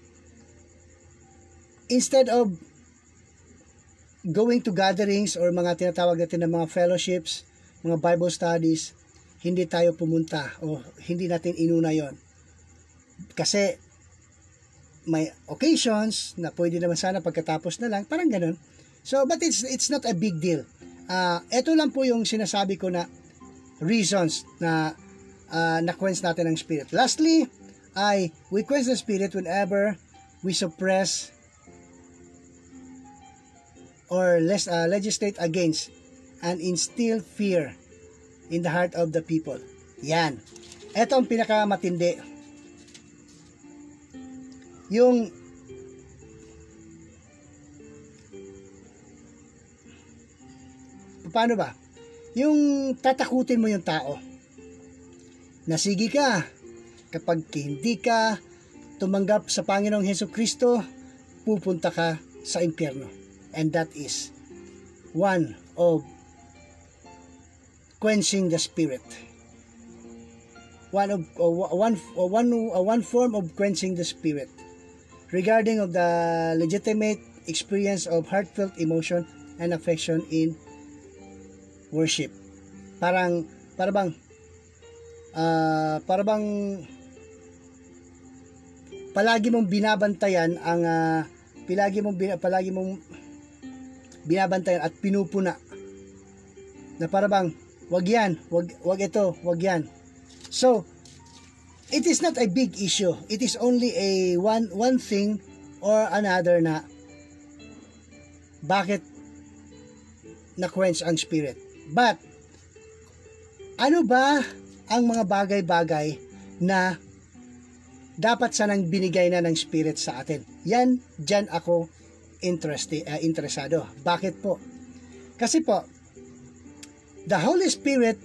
instead of going to gatherings or mga tinatawag natin ng mga fellowships, mga Bible studies, hindi tayo pumunta o hindi natin inuna yon. Kasi may occasions na pwede naman sana pagkatapos na lang, parang ganun. So, but it's it's not a big deal. Uh, ito lang po yung sinasabi ko na reasons na uh, na-quench natin ang Spirit. Lastly, I we quench the Spirit whenever we suppress or less, uh, legislate against and instill fear in the heart of the people. Yan. Ito ang pinakamatindi. Yung paano ba? Yung tatakutin mo yung tao. Nasigi ka kapag hindi ka tumanggap sa Panginoong Hesukristo, pupunta ka sa impyerno. And that is one of quenching the Spirit. One of uh, one uh, one uh, one form of quenching the Spirit regarding of the legitimate experience of heartfelt emotion and affection in worship. Parang para bang uh, para bang palagi mong binabantayan ang uh, palagi mong palagi mong binabantayan at pinupuna na para bang wag yan, wag, wag ito, wag yan. So, it is not a big issue. It is only a one, one thing or another na bakit na-quench ang Spirit. But, ano ba ang mga bagay-bagay na dapat sanang binigay na ng Spirit sa atin? Yan, dyan ako Interesti, uh, interesado. Bakit po? Kasi po, the Holy Spirit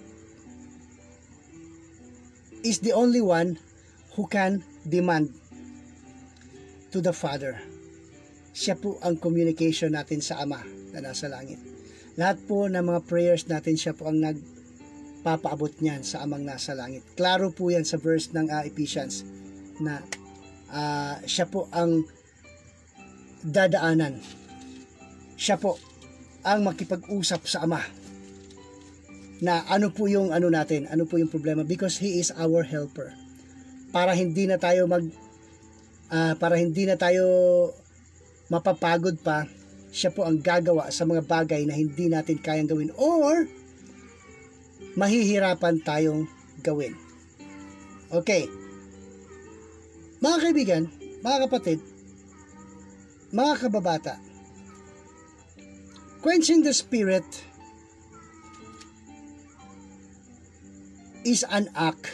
is the only one who can demand to the Father. Siya po ang communication natin sa Ama na nasa langit. Lahat po ng mga prayers natin, siya po ang nagpapaabot niyan sa Amang nasa langit. Klaro po yan sa verse ng uh, Ephesians na uh, siya po ang dadaanan. Siya po ang makipag-usap sa Ama na ano po yung ano natin, ano po yung problema, because He is our helper. Para hindi na tayo mag uh, para hindi na tayo mapapagod pa, siya po ang gagawa sa mga bagay na hindi natin kayang gawin or mahihirapan tayong gawin. Okay. Mga kaibigan, mga kapatid, mga kababata, quenching the spirit is an act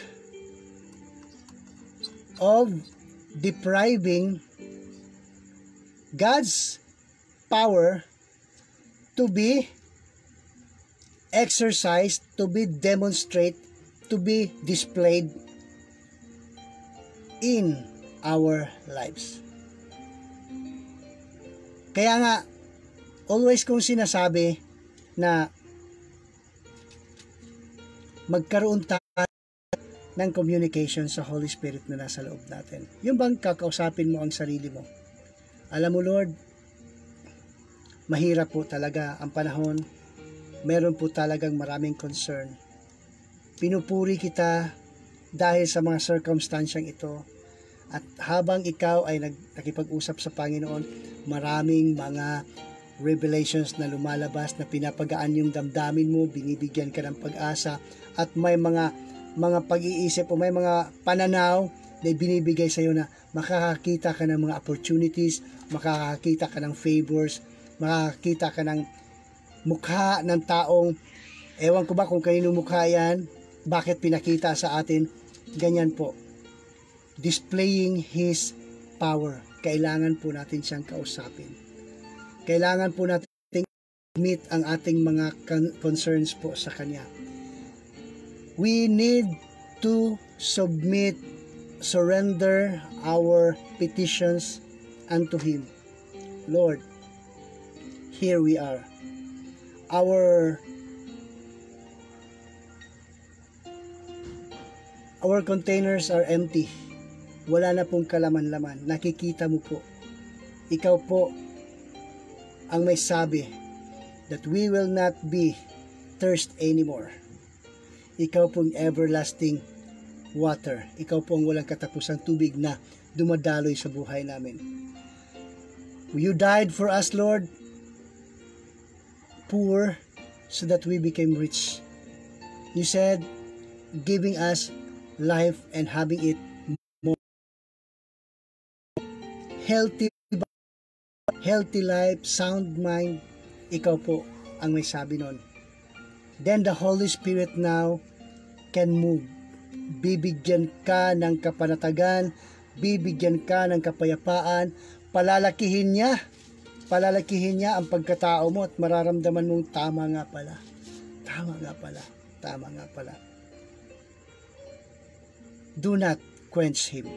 of depriving God's power to be exercised, to be demonstrated, to be displayed in our lives. Kaya nga, always kong sinasabi na magkaroon tayo ng communication sa Holy Spirit na nasa loob natin. Yung bang kakausapin mo ang sarili mo? Alam mo, Lord, mahirap po talaga ang panahon. Meron po talagang maraming concern. Pinupuri kita dahil sa mga circumstansyang ito. At habang ikaw ay nakipag-usap sa Panginoon, maraming mga revelations na lumalabas na pinapagaan yung damdamin mo, binibigyan ka ng pag-asa, at may mga mga pag-iisip o may mga pananaw na binibigay sa iyo na makakakita ka ng mga opportunities, makakakita ka ng favors, makakakita ka ng mukha ng taong, ewan ko ba kung kanino mukha yan, bakit pinakita sa atin, ganyan po. Displaying His power. Kailangan po natin siyang kausapin. Kailangan po natin meet ang ating mga concerns po sa Kanya. We need to submit, surrender our petitions unto Him. Lord, here we are. Our our containers are empty. Wala na pong kalaman-laman. Nakikita mo po. Ikaw po ang may sabi that we will not be thirst anymore. Ikaw pong everlasting water. Ikaw pong walang katapusang tubig na dumadaloy sa buhay namin. You died for us, Lord, poor so that we became rich. You said, giving us life and having it more. Healthy, healthy life, sound mind, ikaw po ang may sabi nun. Then the Holy Spirit now can move. Bibigyan ka ng kapanatagan, bibigyan ka ng kapayapaan, palalakihin niya, palalakihin niya ang pagkatao mo at mararamdaman mong tama nga pala. Tama nga pala. Tama nga pala. Do not quench Him.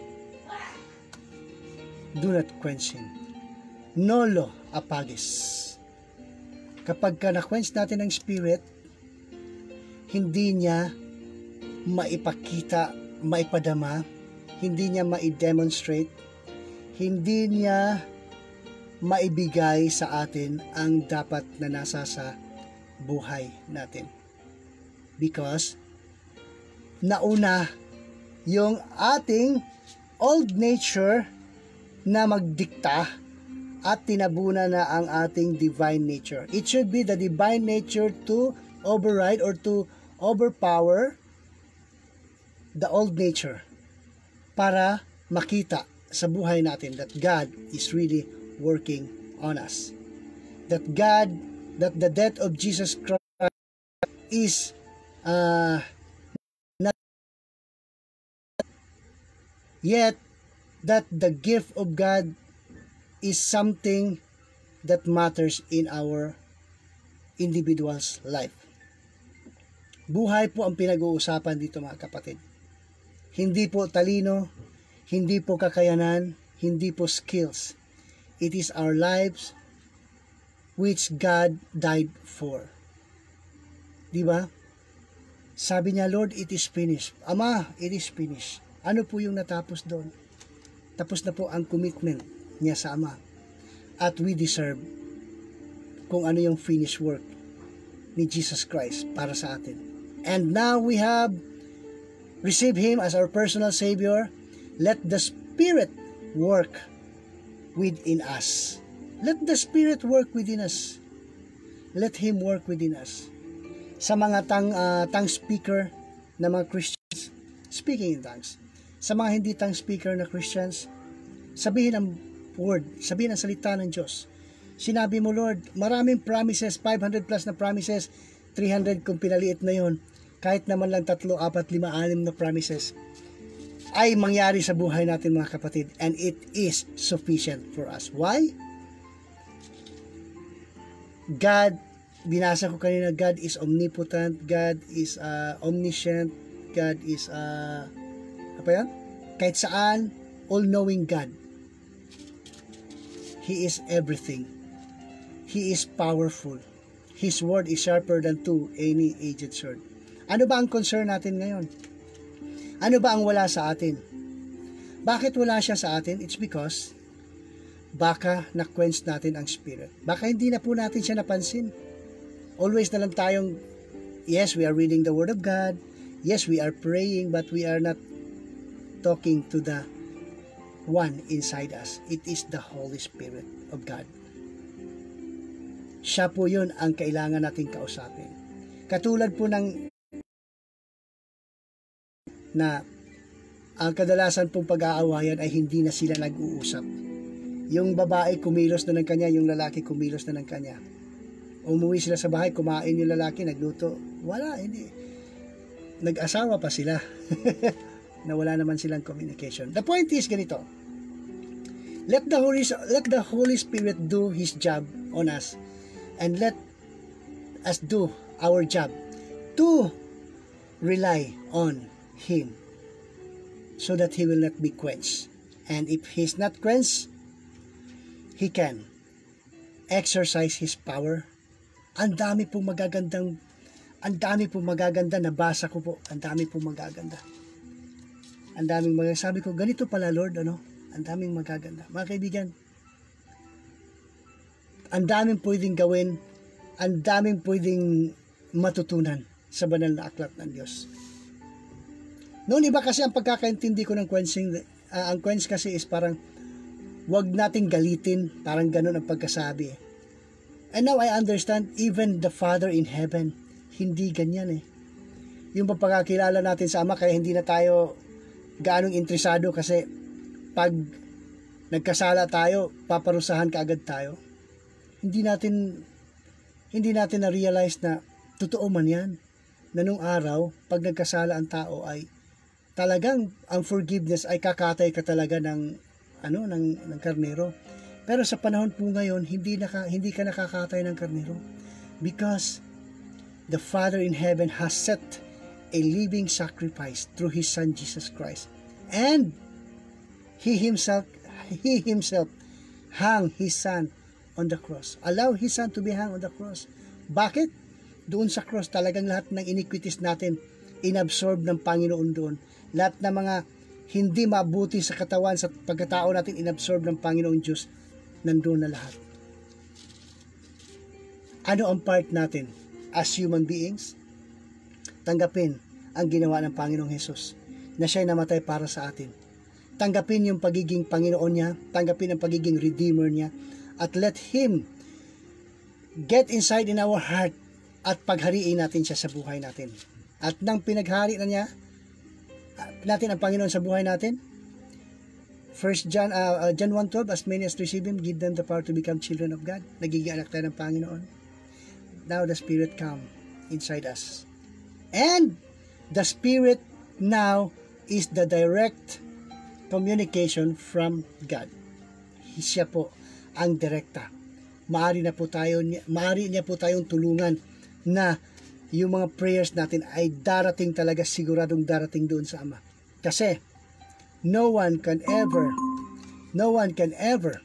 Do not quench Him. Nolo apages. Kapag ka na-quench natin ang Spirit, hindi niya maipakita, maipadama, hindi niya ma-demonstrate, hindi niya maibigay sa atin ang dapat na nasa sa buhay natin. Because nauna yung ating old nature na magdikta at tinabuna na ang ating divine nature. It should be the divine nature to override or to overpower the old nature para makita sa buhay natin that God is really working on us. That God, that the death of Jesus Christ is uh, not yet that the gift of God is something that matters in our individual's life. Buhay po ang pinag-uusapan dito, mga kapatid. Hindi po talino, hindi po kakayanan, hindi po skills. It is our lives which God died for. Di ba? Sabi niya, Lord, it is finished. Ama, it is finished. Ano po yung natapos doon? Tapos na po ang commitment niya sa Ama. At we deserve kung ano yung finished work ni Jesus Christ para sa atin. And now we have received Him as our personal Savior. Let the Spirit work within us. Let the Spirit work within us. Let Him work within us. Sa mga tang, uh, tang speaker na mga Christians, speaking in tongues. Sa mga hindi tang speaker na Christians, sabihin ang word, sabihin ang salita ng Diyos. Sinabi mo, Lord, maraming promises, five hundred plus na promises, three hundred kung pinaliit na yon, kahit naman lang tatlo, apat, lima, anim na promises, ay mangyari sa buhay natin mga kapatid, and it is sufficient for us. Why? God, binasa ko kanina, God is omnipotent, God is uh, omniscient, God is uh, apa yan? Kahit saan, all-knowing God. He is everything. He is powerful. His word is sharper than two any edged sword. Ano ba ang concern natin ngayon? Ano ba ang wala sa atin? Bakit wala siya sa atin? It's because baka na-quench natin ang spirit. Baka hindi na po natin siya napansin. Always na lang tayong, yes, we are reading the Word of God. Yes, we are praying, but we are not talking to the one inside us. It is the Holy Spirit of God. Siya po yun ang kailangan nating kausapin. Katulad po ng na ang kadalasan pong pag-aawayan ay hindi na sila nag-uusap. Yung babae kumilos na ng kanya, yung lalaki kumilos na ng kanya. Umuwi sila sa bahay, kumain yung lalaki, nagluto. Wala, hindi. Nag-asawa pa sila. Na wala naman silang communication. The point is ganito. Let the Holy let the Holy Spirit do His job on us, and let us do our job to rely on Him, so that He will not be quenched. And if He's not quenched, He can exercise His power. Ang dami pong magagandang, ang dami pong magaganda, nabasa ko po, ang dami pong magaganda. Ang daming magaganda. Sabi ko, ganito pala Lord, ano? Ang daming magaganda. Mga kaibigan, ang daming pwedeng gawin, ang daming pwedeng matutunan sa banal na aklat ng Diyos. Noon iba kasi ang pagkakaintindi ko ng quenching, uh, ang quench kasi is parang wag nating galitin, parang ganun ang pagkasabi. And now I understand, even the Father in heaven, hindi ganyan eh. Yung pagkakilala natin sa Ama, kaya hindi na tayo gaanong interesado kasi pag nagkasala tayo, paparusahan kaagad tayo. Hindi natin hindi natin na-realize na totoo man yan, na nung araw, pag nagkasala ang tao ay talagang ang forgiveness ay kakatay ka talaga ng ano ng, ng karnero. Pero sa panahon po ngayon, hindi naka, hindi ka nakakatay ng karnero because the Father in heaven has set a living sacrifice through His Son Jesus Christ. And He Himself He Himself hung His Son on the cross. Allow His Son to be hung on the cross. Bakit? Doon sa cross, talagang lahat ng iniquities natin inabsorb ng Panginoon doon. Lahat ng mga hindi mabuti sa katawan, sa pagkatao natin, inabsorb ng Panginoon Diyos, nandoon na lahat. Ano ang part natin as human beings? Tanggapin ang ginawa ng Panginoong Hesus, na siya'y namatay para sa atin. Tanggapin yung pagiging Panginoon niya, tanggapin ang pagiging Redeemer niya, at let Him get inside in our heart at paghariin natin siya sa buhay natin. At nang pinaghari na niya natin ang Panginoon sa buhay natin, First John uh, uh, John one twelve, as many as receive Him, give them the power to become children of God. Nagiging anak tayo ng Panginoon. Now the Spirit come inside us. And the Spirit now is the direct communication from God. Siya po ang direkta. Maari na po tayo, maari niya po tayong tulungan na yung mga prayers natin ay darating talaga, siguradong darating doon sa Ama. Kasi no one can ever, no one can ever,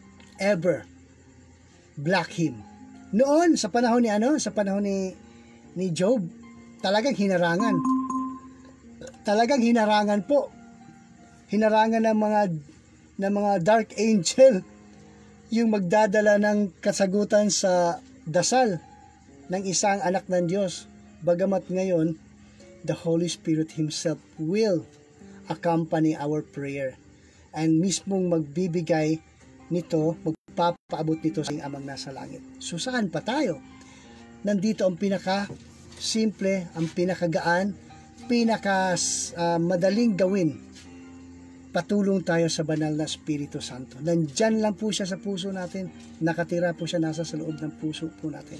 ever block Him. Noon, sa panahon ni ano, sa panahon ni ni Job. Talagang hinarangan. Talagang hinarangan po. Hinarangan ng mga ng mga dark angel yung magdadala ng kasagutan sa dasal ng isang anak ng Diyos. Bagamat ngayon, the Holy Spirit Himself will accompany our prayer and mismong magbibigay nito, magpapaabot nito sa amang nasa langit. So saan pa tayo? Nandito ang pinaka simple, ang pinakagaan, pinaka uh, madaling gawin. Patulong tayo sa banal na Espiritu Santo. Nandyan lang po siya sa puso natin. Nakatira po siya nasa sa loob ng puso po natin.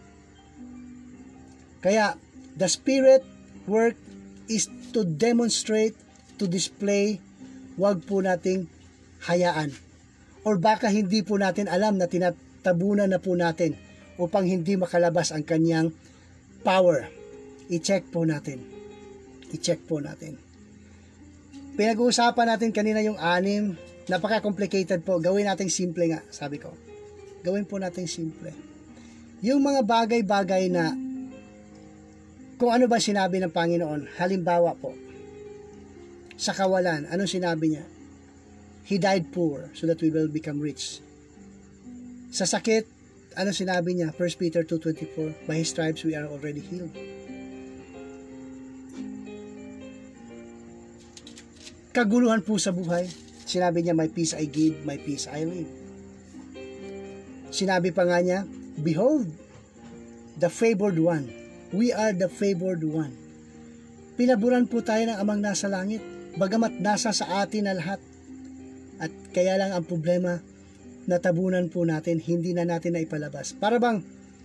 Kaya, the Spirit work is to demonstrate, to display. Huwag po nating hayaan. Or baka hindi po natin alam na tinatabunan na po natin upang hindi makalabas ang kanyang power. I-check po natin. I-check po natin. Pinag-uusapan natin kanina yung anim. Napaka-complicated po. Gawin natin simple nga, sabi ko. Gawin po natin simple. Yung mga bagay-bagay na kung ano ba sinabi ng Panginoon. Halimbawa po, sa kawalan, anong sinabi niya? He died poor so that we will become rich. Sa sakit, anong sinabi niya? First Peter two twenty-four, by His stripes we are already healed. Kaguluhan po sa buhay. Sinabi niya, my peace I give, my peace I leave. Sinabi pa nga niya, behold, the favored one. We are the favored one. Pinaburan po tayo ng amang nasa langit, bagamat nasa sa atin na lahat. At kaya lang ang problema, natabunan po natin, hindi na natin na ipalabas. Para bang,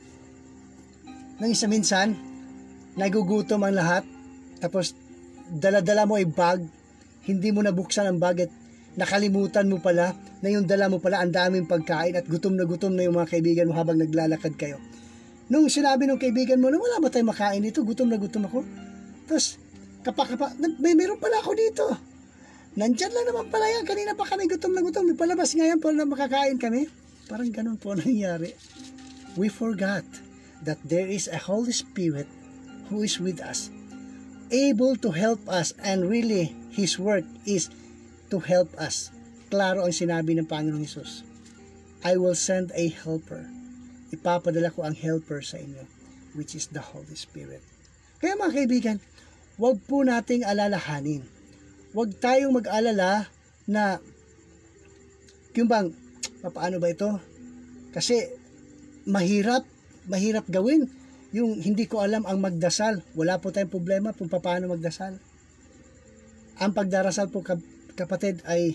nang isa minsan, nagugutom ang lahat, tapos dala-dala mo ay bag, hindi mo nabuksan ang bag at nakalimutan mo pala na yung dala mo pala ang daming pagkain at gutom na gutom na yung mga kaibigan mo habang naglalakad kayo. Nung sinabi ng kaibigan mo na wala ba tayong makain dito, gutom na gutom ako. Tapos, kapakapa, may meron pala ako dito. Nandyan lang naman pala yan, kanina pa kami gutom na gutom, may palabas nga yan pala makakain kami. Parang ganun po nangyari. We forgot that there is a Holy Spirit who is with us, able to help us, and really His work is to help us. Klaro ang sinabi ng Panginoong Hesus. I will send a helper. Ipapadala ko ang helper sa inyo, which is the Holy Spirit. Kaya mga kaibigan, huwag po nating alalahanin. Huwag tayong mag-alala na yung bang, paano ba ito? Kasi mahirap, mahirap gawin. Yung hindi ko alam ang magdasal. Wala po tayong problema kung paano magdasal. Ang pagdarasal po kapatid ay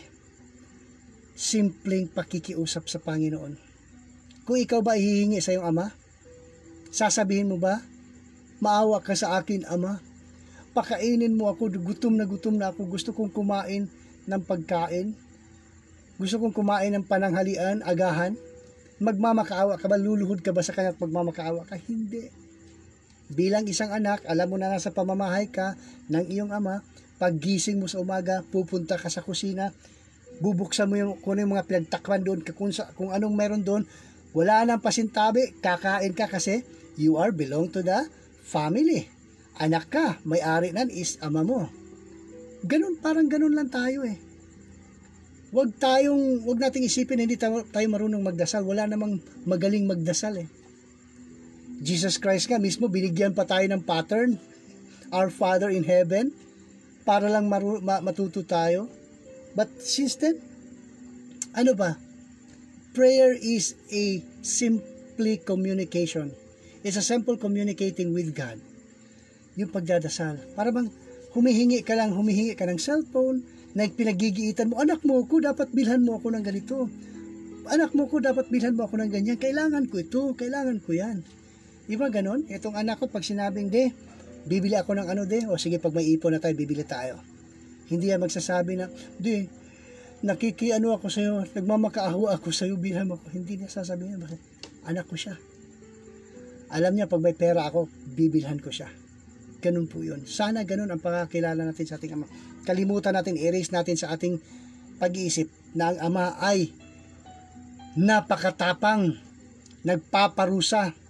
simpleng pakikiusap sa Panginoon. Kung ikaw ba hihingi sa iyong ama, sasabihin mo ba, maawa ka sa akin, Ama, pakainin mo ako, gutom na gutom na ako, gusto kong kumain ng pagkain, gusto kong kumain ng pananghalian, agahan, magmamakaawa ka ba, luluhod ka ba sa kanya at magmamakaawa ka? Hindi. Bilang isang anak, alam mo na nasa pamamahay ka ng iyong ama, paggising mo sa umaga, pupunta ka sa kusina, bubuksan mo yung, kung yung mga pinagtakpan doon, kung, sa, kung anong meron doon, wala nang pasintabi, kakain ka kasi you are belong to the family. Anak ka, may-ari nan is ama mo. Ganun, parang ganun lang tayo eh. Huwag tayong, huwag nating isipin hindi tayo, tayo marunong magdasal. Wala namang magaling magdasal eh. Jesus Christ nga mismo, binigyan pa tayo ng pattern, Our Father in Heaven, para lang maru- ma- matuto tayo. But since then, ano ba? Prayer is a simply communication. It's a simple communicating with God. Yung pagdadasal. Para bang humihingi ka lang, humihingi ka ng cellphone, na pinagigiitan mo, anak mo ko, dapat bilhan mo ako ng ganito. Anak mo ko, dapat bilhan mo ako ng ganyan. Kailangan ko ito, kailangan ko yan. Di ba ganon? Itong anak ko, pag sinabing, de, bibili ako ng ano, de, o sige, pag may ipon na tayo, bibili tayo. Hindi yan magsasabi na, de, nakikiano ako sa'yo, nagmamakaawa ako sa'yo, bilhan mo ako. Hindi niya sasabihin, bakit? Anak ko siya. Alam niya, pag may pera ako, bibilhan ko siya. Ganun po yun. Sana ganun ang pagkakilala natin sa ating ama. Kalimutan natin, erase natin sa ating pag-iisip na ang ama ay napakatapang, nagpaparusa,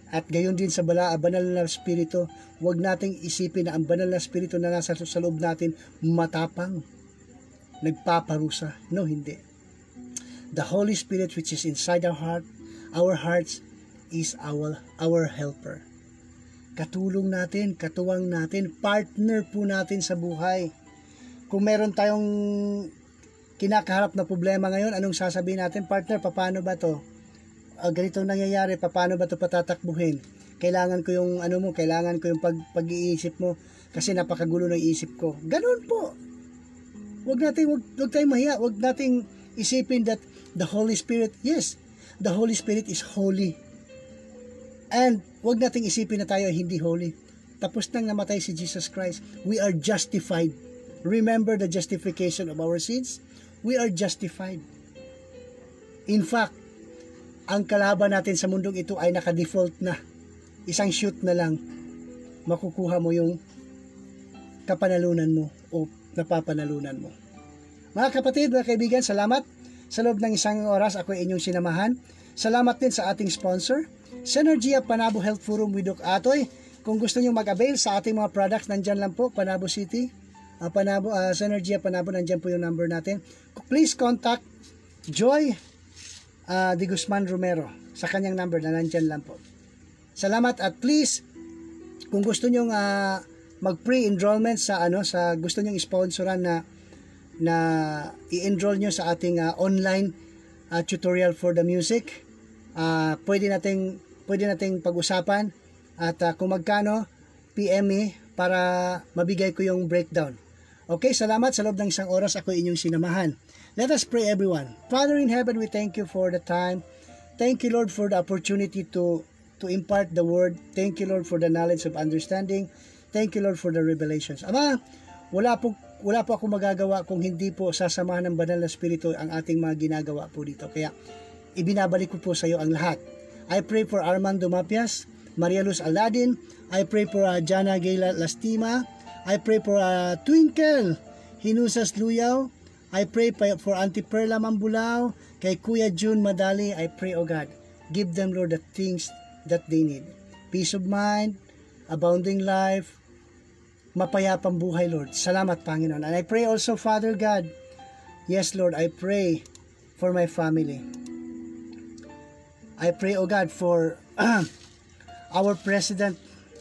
At gayon din sa bala, banal na spirito, huwag nating isipin na ang banal na spirito na nasa sa loob natin matapang, nagpaparusa. No, hindi. The Holy Spirit which is inside our heart, our hearts, is our, our helper. Katulong natin, katuwang natin, partner po natin sa buhay. Kung meron tayong kinakaharap na problema ngayon, anong sasabihin natin? Partner, paano ba to? Uh, ganito nangyayari, paano ba ito patatakbuhin? Kailangan ko yung ano mo, kailangan ko yung pag, pag-iisip mo kasi napakagulo ng isip ko. Ganun po. Wag natin wag, wag tayong mahiya, wag nating isipin that the Holy Spirit, yes, the Holy Spirit is holy. And wag nating isipin na tayo ay hindi holy. Tapos nang namatay si Jesus Christ, we are justified. Remember the justification of our sins? We are justified. In fact, ang kalaban natin sa mundong ito ay naka-default na. Isang shoot na lang, makukuha mo yung kapanalunan mo o napapanalunan mo. Mga kapatid, mga kaibigan, salamat. Sa loob ng isang oras, ako ay inyong sinamahan. Salamat din sa ating sponsor, Synergia Panabo Health Forum with Doc Atoy. Kung gusto nyo mag-avail sa ating mga products, nandyan lang po, Panabo City. Uh, Panabo, uh, Synergia Panabo, nandyan po yung number natin. Please contact Joy Uh, Di Guzman Romero sa kanyang number na nandyan lang po. Salamat at please kung gusto nyong uh, mag pre-enrollment sa ano sa gusto nyong sponsoran na na i-enroll nyo sa ating uh, online uh, tutorial for the music, uh, pwede nating pwede nating pag-usapan at uh, kung magkano P M me para mabigay ko yung breakdown. Okay, salamat. Sa loob ng isang oras ako inyong sinamahan. Let us pray, everyone. Father in heaven, we thank you for the time. Thank you, Lord, for the opportunity to to impart the word. Thank you, Lord, for the knowledge of understanding. Thank you, Lord, for the revelations. Ama, wala po, wala po ako magagawa kung hindi po sasamahan ng banal na spirito ang ating mga ginagawa po dito. Kaya, ibinabalik ko po sa iyo ang lahat. I pray for Armando Mapias, Maria Luz Aladin. I pray for uh, Jana Gayla Lastima. I pray for uh, Twinkle Hinusas Luyaw. I pray for Auntie Perla Mambulao, kay Kuya June Madali. I pray, O God, give them, Lord, the things that they need. Peace of mind, abounding life, mapayapang buhay, Lord. Salamat, Panginoon. And I pray also, Father God, yes, Lord, I pray for my family. I pray, O God, for our President,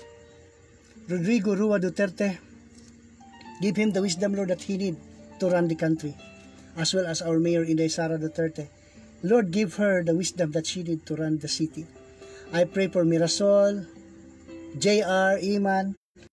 Rodrigo Rua Duterte. Give him the wisdom, Lord, that he needs to run the country, as well as our Mayor Inday Sara Duterte. Lord, give her the wisdom that she needs to run the city. I pray for Mirasol, J R, Iman,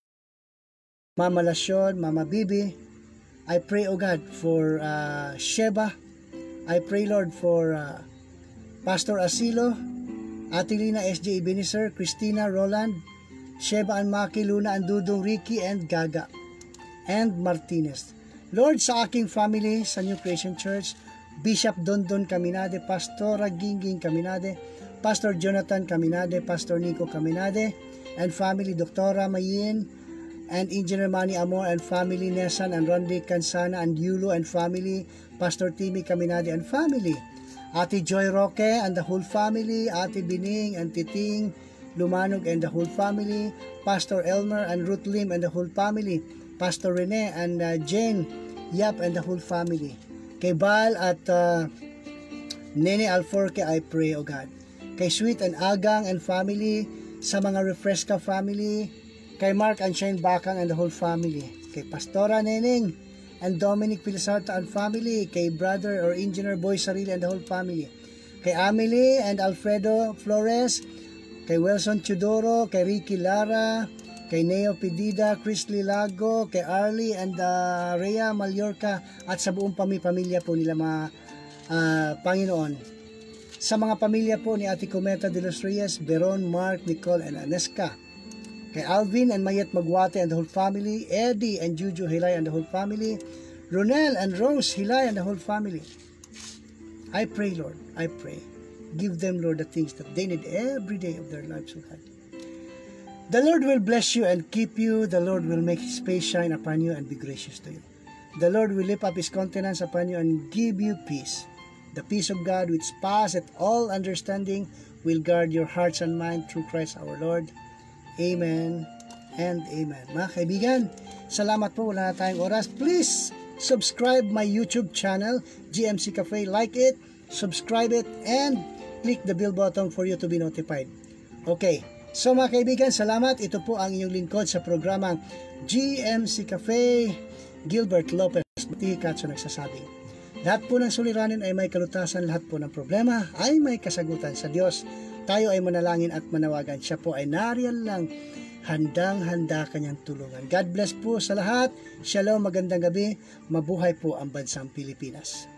Mama Lasyon, Mama Bibi. I pray, O God, for uh, Sheba. I pray, Lord, for uh, Pastor Asilo, Ate Lina S J Ebenezer, Christina Roland, Sheba and Maki, Luna and Dudong, Ricky and Gaga, and Martinez. Lord, sa aking family, sa New Creation Church, Bishop Dondon Caminade, Pastora Gingging Caminade, Pastor Jonathan Caminade, Pastor Nico Caminade, and family, Doktora Mayin, and Engineer Manny Amor, and family, Nesan and Randy Cansana, and Yulo, and family, Pastor Timmy Caminade, and family, Ate Joy Roque, and the whole family, Ate Bining, and Titing Lumanog, and the whole family, Pastor Elmer, and Ruth Lim, and the whole family, Pastor Rene and uh, Jane Yap and the whole family. Kay Bal at uh, Nene Alforque, I pray, O God. Kay Sweet and Agang and family, sa mga Refresca family, kay Mark and Shane Bakang and the whole family. Kay Pastora Neneng and Dominic Pilasarta and family, kay Brother or Engineer Boy Sarili and the whole family. Kay Amelie and Alfredo Flores, kay Wilson Chudoro, kay Ricky Lara, kay Neo Pedida, Chris Lilago, kay Arlie and uh, Rhea Mallorca at sa buong pamilya po nila mga uh, Panginoon. Sa mga pamilya po ni Ate Cometa de los Reyes, Beron, Mark, Nicole and Aneska. Kay Alvin and Mayet Magwate and the whole family, Eddie and Juju Hilay and the whole family, Ronel and Rose Hilay and the whole family. I pray, Lord, I pray. Give them, Lord, the things that they need every day of their lives, O God. The Lord will bless you and keep you. The Lord will make His face shine upon you and be gracious to you. The Lord will lift up His countenance upon you and give you peace. The peace of God which passeth all understanding will guard your hearts and mind through Christ our Lord. Amen and amen. Mga kaibigan, salamat po, wala na tayong oras. Please subscribe my YouTube channel, G M C Café. Like it, subscribe it, and click the bell button for you to be notified. Okay, so mga kaibigan, salamat. Ito po ang inyong lingkod sa programang G M C Café, Gilbert Lopez Matihikatso nagsasabing. Lahat po ng suliranin ay may kalutasan, lahat po ng problema ay may kasagutan sa Diyos. Tayo ay manalangin at manawagan. Siya po ay nariyan lang, handang-handa kanyang tulungan. God bless po sa lahat. Shalom, magandang gabi. Mabuhay po ang bansang Pilipinas.